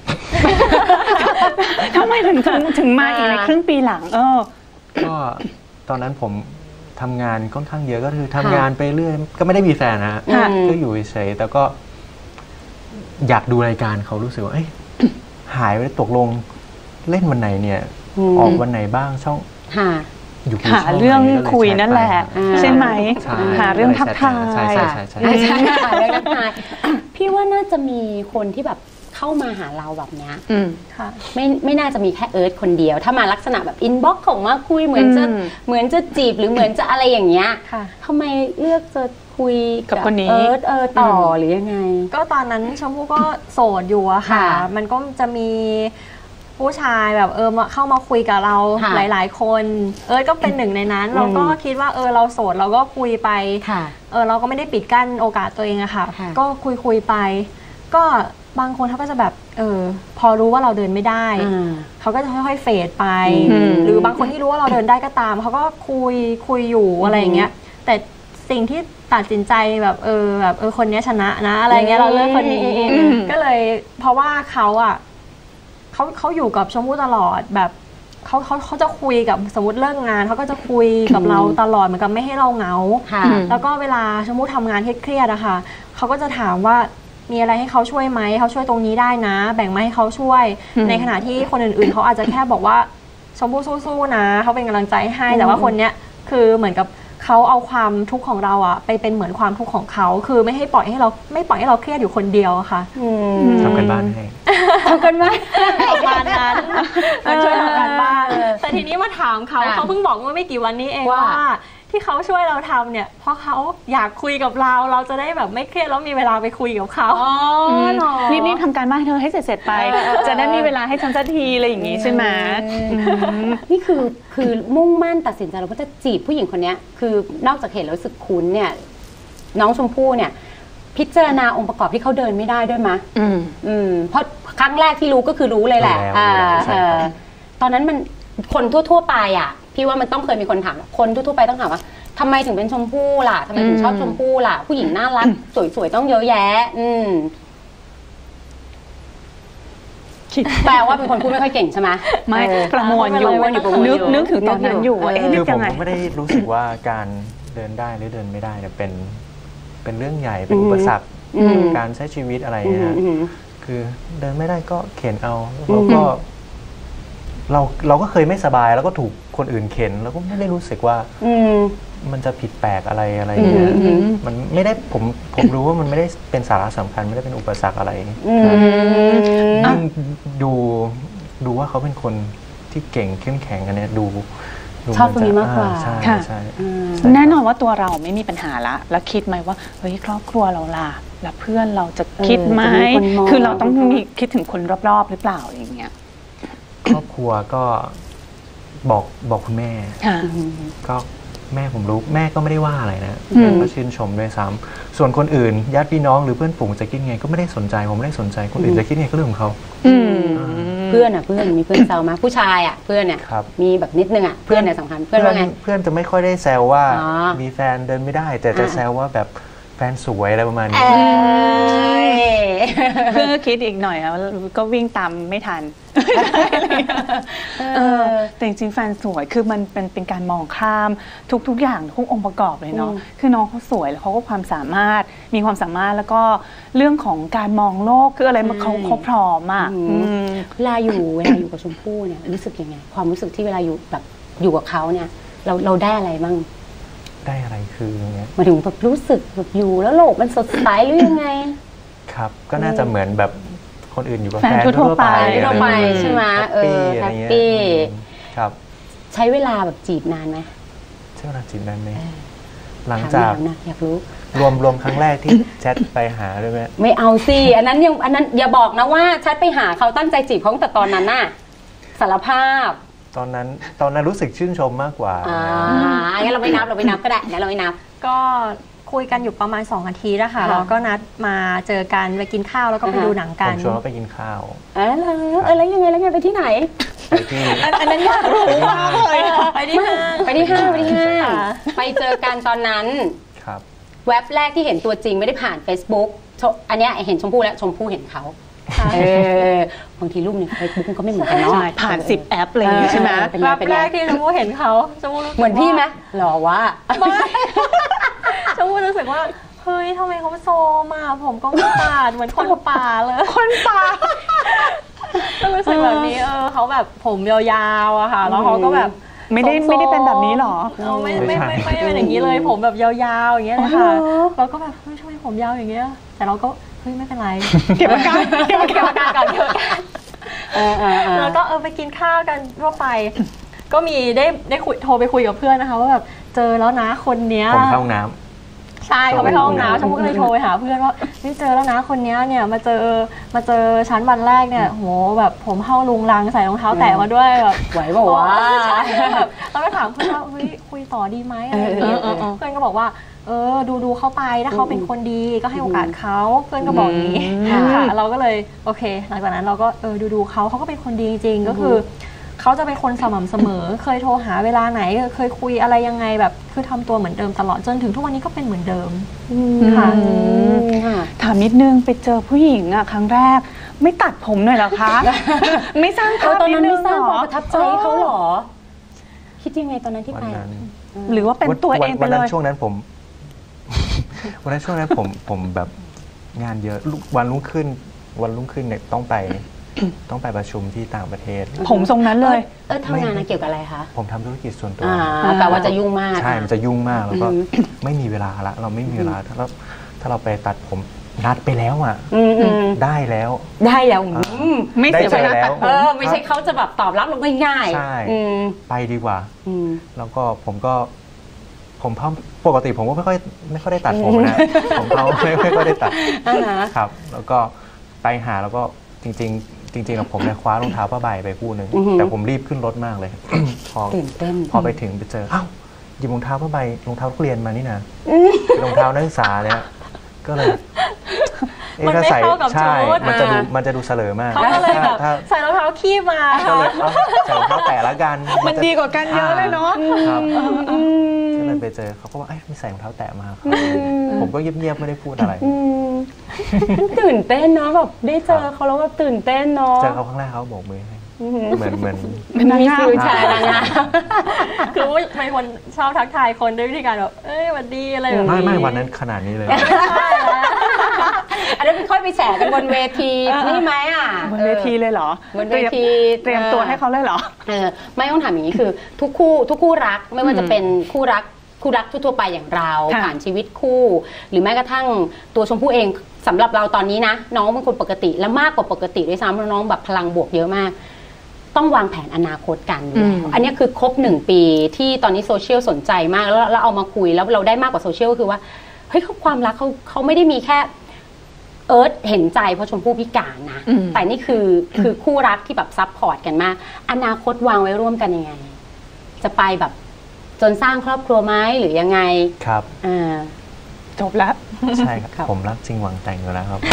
ทำไมถึงถึงถึงมาอีกในครึ่งปีหลังเออก็ตอนนั้นผมทำงานค่อนข้างเยอะก็คือทำงานไปเรื่อยก็ไม่ได้มีแฟนนะก็อยู่เฉยแต่ก็อยากดูรายการเขารู้สึกว่าหายไปตกลงเล่นวันไหนเนี่ยออกวันไหนบ้างช่องอยู่หาเรื่องคุยนั่นแหละใช่ไหมหาเรื่องทักทายใช่ใช่ใช่ใช่ใช่ค่ะเรื่องทักทายพี่ว่าน่าจะมีคนที่แบบเข้ามาหาเราแบบเนี้ยไม่ไม่น่าจะมีแค่เอิร์ธคนเดียวถ้ามาลักษณะแบบอินบ็อกซ์ของมาคุยเหมือนจะเหมือนจะจีบหรือเหมือนจะอะไรอย่างเงี้ยทำไมเลือกจะคุยกับคนนี้เอิร์ธเออต่อหรือยังไงก็ตอนนั้นชมพู่ก็โสดอยู่อะค่ะมันก็จะมีผู้ชายแบบเออเข้ามาคุยกับเราหลายๆคนเอิร์ธก็เป็นหนึ่งในนั้นเราก็คิดว่าเออเราโสดเราก็คุยไปเออเราก็ไม่ได้ปิดกั้นโอกาสตัวเองอะค่ะก็คุยคุยไปก็บางคนเขาก็จะแบบเออพอรู้ว่าเราเดินไม่ได้เขาก็จะค่อยๆเฟดไปหรือบางคนที่รู้ว่าเราเดินได้ก็ตามเขาก็คุยคุยอยู่อะไรอย่างเงี้ยแต่สิ่งที่ตัดสินใจแบบเออแบบเออคนนี้ชนะนะอะไรเงี้ยเราเลือกคนนี้ก็เลยเพราะว่าเขาอะเขาเขาอยู่กับชมพู่ตลอดแบบเขาเขาเขาจะคุยกับสมมติเลิกงานเขาก็จะคุยกับเราตลอดเหมือนกับไม่ให้เราเหงาแล้วก็เวลาชมพู่ทำงานเครียดๆอะค่ะเขาก็จะถามว่ามีอะไรให้เขาช่วยไหมเขาช่วยตรงนี้ได้นะแบ่งมาให้เขาช่วยในขณะที่คนอื่นๆเขาอาจจะแค่บอกว่าชมพู่สู้ๆนะเขาเป็นกำลังใจให้แต่ว่าคนเนี้ยคือเหมือนกับเขาเอาความทุกข์ของเราอะไปเป็นเหมือนความทุกข์ของเขาคือไม่ให้ปล่อยให้เราไม่ปล่อยให้เราเครียดอยู่คนเดียวค่ะทำกันบ้านให้ทำกันบ้านประมาณนั้นช่วยทำกันบ้านแต่ทีนี้มาถามเขาเขาเพิ่งบอกเมื่อไม่กี่วันนี้เองว่าที่เขาช่วยเราทำเนี่ยเพราะเขาอยากคุยกับเราเราจะได้แบบไม่เครียดแล้วมีเวลาไปคุยกับเขานี่ๆทำการบ้านเธอให้เสร็จๆไปจะได้มีเวลาให้ฉันสักทีอะไรอย่างงี้ใช่ไหมนี่คือคือมุ่งมั่นตัดสินใจเราก็จะจีบผู้หญิงคนนี้คือนอกจากเห็นแล้วรู้สึกคุ้นเนี่ยน้องชมพู่เนี่ยพิจารณาองค์ประกอบที่เขาเดินไม่ได้ด้วยมั้ยอืมเพราะครั้งแรกที่รู้ก็คือรู้เลยแหละตอนนั้นมันคนทั่วๆไปอ่ะพี่ว่ามันต้องเคยมีคนถามคนทั่วๆไปต้องถามว่าทำไมถึงเป็นชมพู่ล่ะทำไมถึงชอบชมพู่ล่ะผู้หญิงน่ารักสวยๆต้องเยอะแยะอืมคิดแปลว่าเป็นคนพูดไม่ค่อยเก่งใช่ไหมไม่เออประมวลอยู่ประมวลอยู่ประมวลอยู่นึกนึกถึงตอนนั้นอยู่ว่าเอ๊ะคืนึอก ผยัมงไงไม่ได้รู้สึกว่าการเดินได้หรือเดินไม่ได้เนี่ยเป็นเป็นเรื่องใหญ่เป็นอุปสรรคอืมการใช้ชีวิตอะไรอืเงี้มยอืมคือเดินไม่ได้ก็เข็นเอาแล้วก็เราเราก็เคยไม่สบายแล้วก็ถูกคนอื่นเข็นแล้วก็ไม่ได้รู้สึกว่าอืมมันจะผิดแปลกอะไรอะไรเงี้ยอืมมันไม่ได้ผมผมรู้ว่ามันไม่ได้เป็นสาระสำคัญไม่ได้เป็นอุปสรรคอะไรอืมยิ่งดูดูว่าเขาเป็นคนที่เก่งเข้มแข็งกันเนี่ยดูดูชอบตรงนี้มากกว่าใช่ค่ะใช่อืมใช่แน่นอนว่าตัวเราไม่มีปัญหาละแล้วคิดไหมว่าเฮ้ยครอบครัวเราล่ะแล้วเพื่อนเราจะคิดไหมเออจะมีคนมองคือเราต้องมีคิดถึงคนรอบๆหรือเปล่าอย่างเงี้ยครอบครัวก็บอกบอกคุณแม่ค่ะก็แม่ผมรู้แม่ก็ไม่ได้ว่าอะไรนะอืมแม่ก็ชื่นชมด้วยซ้ำส่วนคนอื่นญาติพี่น้องหรือเพื่อนฝูงจะคิดไงก็ไม่ได้สนใจผมไม่ได้สนใจคนอื่นจะคิดไงก็เรื่องของเขาอืมเพื่อนอ่ะเพื่อนมีเพื่อนแซวมาผู้ชายอ่ะเพื่อนเนี่ยครับมีแบบนิดนึงอ่ะเพื่อนเนี่ยสำคัญเพื่อนว่าไงเพื่อนจะไม่ค่อยได้แซวว่าอ๋อมีแฟนเดินไม่ได้ แต่จะอ่าแซวว่าแบบแฟนสวยอะไรประมาณเอนี้้ยเพื่อคิดอีกหน่อยอะก็วิ่งตามไม่ทันเออแต่จริงๆแฟนสวยคือมันเป็นเป็นการมองข้ามทุกๆอย่างทุกองค์ประกอบเลยเนาะอืมคือน้องเขาสวยแล้วเขาก็ความสามารถมีความสามารถแล้วก็เรื่องของการมองโลกคืออะไรมันเขาเขาพร้อมอ่ะอืมเวลาอยู่เวลาอยู่กับชมพู่เนี่ยรู้สึกยังไง ความรู้สึกที่เวลาอยู่แบบอยู่กับเขาเนี่ย เราเราได้อะไรบ้างได้อะไรคืออย่างเงี้ยหมายถึงแบบรู้สึกแบบอยู่แล้วโลกมันสดใสหรือยังไงครับ ก็น่าจะเหมือนแบบคนอื่นอยู่กับแฟแฟนนทั่ทั่ววๆไปไปทั่วไปใช่ไหมเออแฮปปี้อะไรเงี้ยแฮปปี้อืมครับใช้เวลาแบบจีบนานไหมใช่เวลาจีบได้ไหมหลังถามจากถามนะอยากรู้รวมรวมครั้งแรกที่แชทไปหาด้วยไหมไม่เอาสิอันนั้นยังอันนั้นอย่าบอกนะว่าแชทไปหาเขาตั้งใจจีบเขาตั้งแต่ตอนนั้นน่ะสารภาพตอนนั้นตอนนั้นรู้สึกชื่นชมมากกว่าอ่างั้นเราไม่นับเราไม่นับก็ได้งั้นเราไม่นับก็คุยกันอยู่ประมาณสองอาทิตย์อะค่ะค่ะเราก็นัดมาเจอกันไปกินข้าวแล้วก็ไปอ่าฮะดูหนังผกันมชวนเขาไปกินข้าวเออเหรอเออแล้วยังไงแล้วไงไปที่ไหนไปที่อันนั้นอยากรู้มากเลยไปที่ห้างไปที่ห้างไปที่ห้างค่ะไปเจอกันตอนนั้นครับเว็บแรกที่เห็นตัวจริงไม่ได้ผ่าน Facebook ชอันเนี้ยเห็นชมพู่แล้วชมพู่เห็นเขาเออบางทีรูปใน Facebook มันก็ไม่เหมือนกันเนาะใช่ผ่านสิบแอปอะไรอย่างงี้ใช่ไหมเออเป็นไงรอบเป็นแรไงกที่ชมพู่เห็นเขาชมพู่รู้สึกเหมือนพี่ไหมว่าหล่อวะไม่ชมพู่รู้สึกว่าเฮ้ยทำไมเขาโซมอ่ะผมก็ไม่ปาดเหมือนคนป่าเลยคนป่าก็รู้สึกแบบนี้เออเขาแบบผมยาวๆอะค่ะ แล้วเขาก็แบบไม่ได้ทรงๆไม่ได้เป็นแบบนี้หรอเออไม่ไม่ไม่ไม่ใช่ไม่เป็นอย่างนี้เลยผมแบบยาวๆอย่างเงี้ยเลยค่ะอ๋อเหรอเราก็แบบเฮ้ยทำไมผมยาวอย่างเงี้ยแต่เราก็เฮ้ยไม่เป็นไรเก็บอาการเก็บอาเก็บการอาการก่อนเก็บอาการเออเออเออแล้วก็เออไปกินข้าวกันทั่วไป ก็มีได้ได้คุยโทรไปคุยกับเพื่อนนะคะว่าแบบเจอแล้วนะคนเนี้ยผมเข้าห้องน้ใช่เขาไปเข้าห้องโทรไปน้ำชมพู่ก็เลยโทรไปหาเพื่อนว่าเฮ้ยเจอแล้วนะคนเนี้ยเนี่ยมาเจอมาเจอชั้นวันแรกเนี่ยโหแบบผมเข้าลุงลังใส่รองเท้าแตะมาด้วยแบบไหวบอกว่าวะใช่แบบเราไปถามเพื่อนว่าเฮ้ยคุยต่อดีไหมอะไรอย่างเงี้ยเออเออเออเพื่อนก็บอกว่าเออดูดูเข้าไปถ้าเขาเป็นคนดีก็ให้โอกาสเขาเพื่อนก็บอกอย่างนี้อืมค่ะเราก็เลยโอเค หลังจากนั้นเราก็เออดูดูเขาเขาก็เป็นคนดีจริงๆก็คือเขาจะเป็นคนสม่ำเสมอ เคยโทรหาเวลาไหนเคยคุยอะไรยังไงแบบคือทำตัวเหมือนเดิมตลอดจนถึงทุกวันนี้ก็เป็นเหมือนเดิมค่ะค่ะถามนิดนึงไปเจอผู้หญิงอะครั้งแรก ไม่ตัดผมหน่อยเหรอคะ ไม่สร้างเอภาอพตอนนิดนั้นนึไม่งสร้างเหครวามอประทับใจให้เขาเหรอ คิดยังไงตอนนั้นำที่วันไปนั้นหรือว่าเป็นตัวเองไปวันเลนั้นยช่วงนั้นผม วันนั้นช่วงนั้นผมผมแบบงานเยอะวันรุ่งขึ้น วันรุ่งขึ้นเนี่ยต้องไป ต้องไปประชุมที่ต่างประเทศผมทรงนั้นเลยเออทำงานนะเกี่ยวกับอะไรคะผมทำธุรกิจส่วนตัวอ่าแปลว่าจะยุ่งมากใช่ มันจะยุ่งมากแล้วก็อืมไม่มีเวลาละ เราไม่มีเวลา ถ้าเราถ้าเราไปตัดผมนัดไปแล้วอ่ะอืมอืมได้แล้วได้แล้วอืมไม่เสียเวลาได้เจอแล้วตัดผเอมอ ไม่ใช่เขาจะแบบตอบรับเราง่ายๆใช่อืมไปดีกว่าอืมแล้วก็ผมก็ ผมพ่อปกติผมก็ไม่ค่อยไม่ค่อยได้ตัดผมนะ ผมเขาไม่ไม่ค่อยได้ตัดอ่าฮะครับ แล้วก็ไปหาแล้วก็จริง ๆ จริง ๆ กับผมเนี่ยคว้ารองเท้าผ้าใบไปคู่หนึ่งอือหือแต่ผมรีบขึ้นรถมากเลย พอตื่นเต้นพอไปถึงไปเจออ้าวหยิบรองเท้าผ้าใบรองเท้านักเรียนมานี่นะรองเท้านักศึกษาเนี่ยก็เลยเอ๊ะมันถ้าไม่ใส่เข้ากับใช่ชุดมันจะดูอ่ามัมันจะดูเสลอมากเขาก็เลยแบบถ้าใส่รองเท้าขี้มาก็เลยเอาใส่รองเท้าแตะละกันมันดีกว่ากันเยอะเลยเนาะครับก็เลยไปเจอเขาก็ว่าไอ้ไม่ใส่รองเท้าแตะมาครับผมก็เงียบๆไม่ได้พูดอะไรตื่นเต้นเนาะแบบได้เจอเขาแล้วก็ตื่นเต้นเนาะเจอเขาครั้งแรกเขาโบกมือให้เหมือนเหมือนมีฟิลชายนางงามคือเป็นคนชอบทักทายคนด้วยวิธีการแบบเอ้ยสวัสดีอะไรแบบนี้ไม่ไม่วันนั้นขนาดนี้เลยอันนั้นค่อยไปแฉกันบนเวทีนี่ไหมอ่ะบนเวทีเลยเหรอบนเวทีเตรียมตัวให้เขาเลยเหรอเออไม่ต้องถามอย่างนี้คือทุกคู่ทุกคู่รักไม่ว่าจะเป็นคู่รักคู่รักทั่วๆไปอย่างเราผ่านชีวิตคู่ หรือแม้กระทั่งตัวชมพู่เองสำหรับเราตอนนี้นะน้องเป็นคนปกติและมากกว่าปกติด้วยซ้ำเพราะน้องแบบพลังบวกเยอะมากต้องวางแผนอนาคตกันอันนี้คือครบหนึ่งปีที่ตอนนี้โซเชียลสนใจมากแล้วเราเอามาคุยแล้วเราได้มากกว่าโซเชียลก็คือว่าเฮ้ยความรักเขาเขาไม่ได้มีแค่เอิร์ธเห็นใจเพราะชมพู่พิการนะแต่นี่คือคือคู่รักที่แบบซัพพอร์ตกันมากอนาคตวางไว้ร่วมกันยังไงจะไปแบบจนสร้างครอบครัวไหมหรือยังไงครับอ่าจบแล้วใช่ครับผมรักจริงหวังแต่งอยู่แล้วครับ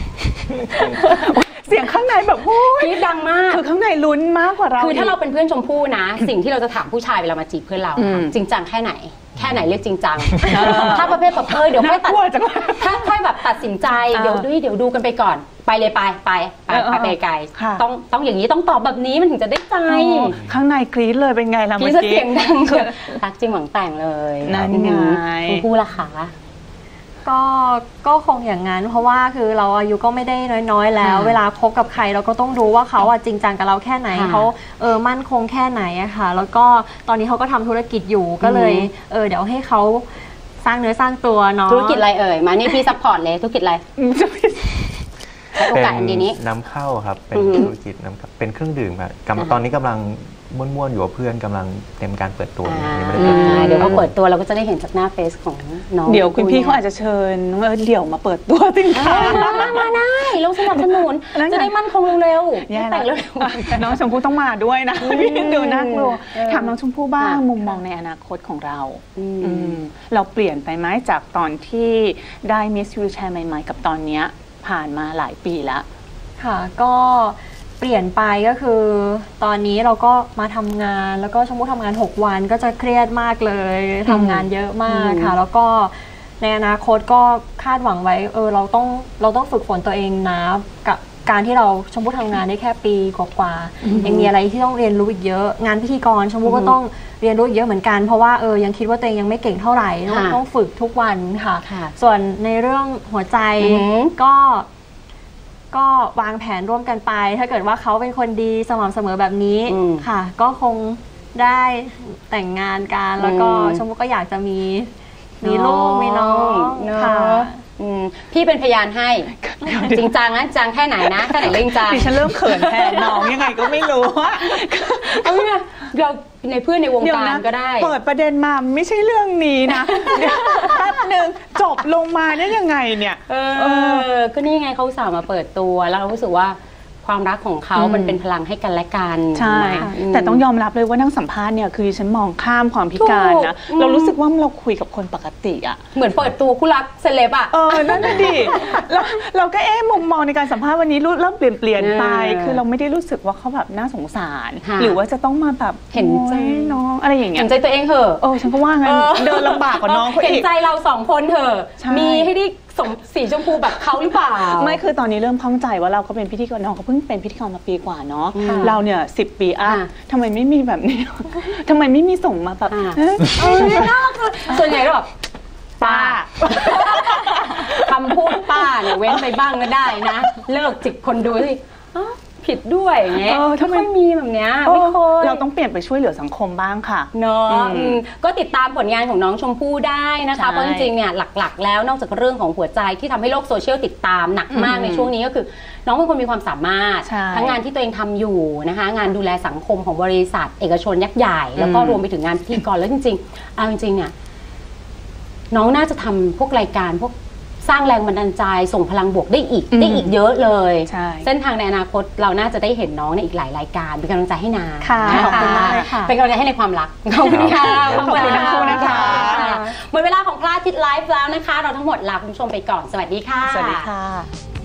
เสียงข้างในแบบพูดคิดดังมากคือข้างในลุ้นมากกว่าเราคือถ้าเราเป็นเพื่อนชมพู่นะ สิ่งที่เราจะถามผู้ชายเวลามาจีบเพื่อนเราจริงจังแค่ไหนแค่ไหนเรียกจริงจังถ้าประเภทแบบเออเดี๋ยวค่อยตัดถ้าค่อยแบบตัดสินใจเดี๋ยวดูเดี๋ยวดูกันไปก่อนไปเลยไปไปไปไปไปไกลต้องต้องอย่างนี้ต้องตอบแบบนี้มันถึงจะได้ใจข้างในกรี๊ดเลยเป็นไงล่ะเมื่อกี้เสียงดังรักจริงหวังแต่งเลยนั่นไงชมพู่ล่ะคะก็ก็คงอย่างนั้นเพราะว่าคือเราอายุก็ไม่ได้น้อยๆแล้วเวลาคบกับใครเราก็ต้องรู้ว่าเขาจริงจังกับเราแค่ไหนเขาเออมั่นคงแค่ไหนอะค่ะแล้วก็ตอนนี้เขาก็ทำธุรกิจอยู่ก็เลยเออเดี๋ยวให้เขาสร้างเนื้อสร้างตัวเนาะธุรกิจอะไรเอ่ยมานี่พี่ซัพพอร์ตเลยธุรกิจอะไรใช้โอกาสอันนี้นำเข้าครับเป็นธุรกิจนำเป็นเครื่องดื่มครับตอนนี้กำลังม้วนๆอยู่กับเพื่อนกำลังเต็มการเปิดตัวยังไม่ได้เปิดตัวเดี๋ยวเขาเปิดตัวเราก็จะได้เห็นจากหน้าเฟซของน้องเดี๋ยวคุณพี่เขาอาจจะเชิญน้องเอิร์ธเดี่ยวมาเปิดตัวจริงค่ะมาได้ลงสนับสนุนจะได้มั่นคงเร็วๆแต่งเร็วน้องชมพู่ต้องมาด้วยนะพี่ดูน่ากลัวถามน้องชมพู่บ้างมุมมองในอนาคตของเราเราเปลี่ยนไปไหมจากตอนที่ได้มิสยูแชร์ใหม่ๆกับตอนนี้ผ่านมาหลายปีแล้วค่ะก็เปลี่ยนไปก็คือตอนนี้เราก็มาทำงานแล้วก็ชมพู่ทำงานหกวันก็จะเครียดมากเลยทำงานเยอะมากค่ะแล้วก็ในอนาคตก็คาดหวังไว้เออเราต้องเราต้องฝึกฝนตัวเองนะกับการที่เราชมพู่ทำงานได้แค่ปีกว่าๆยังมีอะไรที่ต้องเรียนรู้อีกเยอะงานพิธีกรชมพู่ก็ต้องเรียนรู้อีกเยอะเหมือนกันเพราะว่าเออยังคิดว่าตัวเองยังไม่เก่งเท่าไหร่ต้องฝึกทุกวันค่ะส่วนในเรื่องหัวใจก็ก็วางแผนร่วมกันไปถ้าเกิดว่าเขาเป็นคนดีสม่ำเสมอแบบนี้ค่ะก็คงได้แต่งงานกันแล้วก็ชมพู่ก็อยากจะมีมีลูกมีน้องค่ะพี่เป็นพยานให้จริงจังนะจังแค่ไหนนะแค่ไหนเร่งจังดิฉันเริ่มเขินแทนน้องยังไงก็ไม่รู้ว่าเอาไงเราในเพื่อนในวงการก็ได้เปิดประเด็นมาไม่ใช่เรื่องนี้นะแป๊บนึงจบลงมาได้ยังไงเนี่ยเออก็นี่ไงเขาสามารถมาเปิดตัวแล้วเรารู้สึกว่าความรักของเขามันเป็นพลังให้กันและกันใช่แต่ต้องยอมรับเลยว่านั่งสัมภาษณ์เนี่ยคือฉันมองข้ามความพิการนะเรารู้สึกว่าเราคุยกับคนปกติอะเหมือนเปิดตัวคู่รักเซเลบอะเออนั่นน่ะดิเราเราก็เอ๊ะมุมมองในการสัมภาษณ์วันนี้เริ่มเปลี่ยนเปลี่ยนไปคือเราไม่ได้รู้สึกว่าเขาแบบน่าสงสารหรือว่าจะต้องมาแบบเห็นใจน้องอะไรอย่างเงี้ยเห็นใจตัวเองเหอะเออฉันก็ว่างั้นเดินลำบากกว่าน้องเขาอีกเห็นใจเราสองคนเถอะมีให้ได้สมสีชมพูแบบเขาหรือเปล่าไม่คือตอนนี้เริ่มข้องใจว่าเราก็เป็นพิธีกรน้องเขาเพิ่งเป็นพิธีกรมาปีกว่าเนาะเราเนี่ยสิบปีอ่ะทำไมไม่มีแบบนี้ทำไมไม่มีส่งมาแบบเออน่ารักส่วนใหญ่ก็แบบป้าคำพูดป้าเนี่ยเว้นไปบ้างก็ได้นะเลิกจิกคนดูสิผิดด้วยอย่างเงี้ยทำไมมีแบบเนี้ยไม่เคยเราต้องเปลี่ยนไปช่วยเหลือสังคมบ้างค่ะเนาะก็ติดตามผลงานของน้องชมพู่ได้นะคะเพราะจริงๆเนี่ยหลักๆแล้วนอกจากเรื่องของหัวใจที่ทำให้โลกโซเชียลติดตามหนักมากในช่วงนี้ก็คือน้องเป็นคนมีความสามารถทั้งงานที่ตัวเองทำอยู่นะคะงานดูแลสังคมของบริษัทเอกชนยักษ์ใหญ่แล้วก็รวมไปถึงงานพิธีกรแล้วจริงๆเอาจริงๆเนี่ยน้องน่าจะทำพวกรายการพวกสร้างแรงบันดาลใจส่งพลังบวกได้อีกได้อีกเยอะเลยเส้นทางในอนาคตเราน่าจะได้เห็นน้องในอีกหลายรายการเป็นกำลังใจให้นาขอบคุณมากค่ะเป็นกำลังใจให้ในความรักขอบคุณค่ะขอบคุณทั้งคู่นะคะหมดเวลาของพระอาทิตย์ไลฟ์แล้วนะคะเราทั้งหมดลาคุณผู้ชมไปก่อนสวัสดีค่ะสวัสดีค่ะ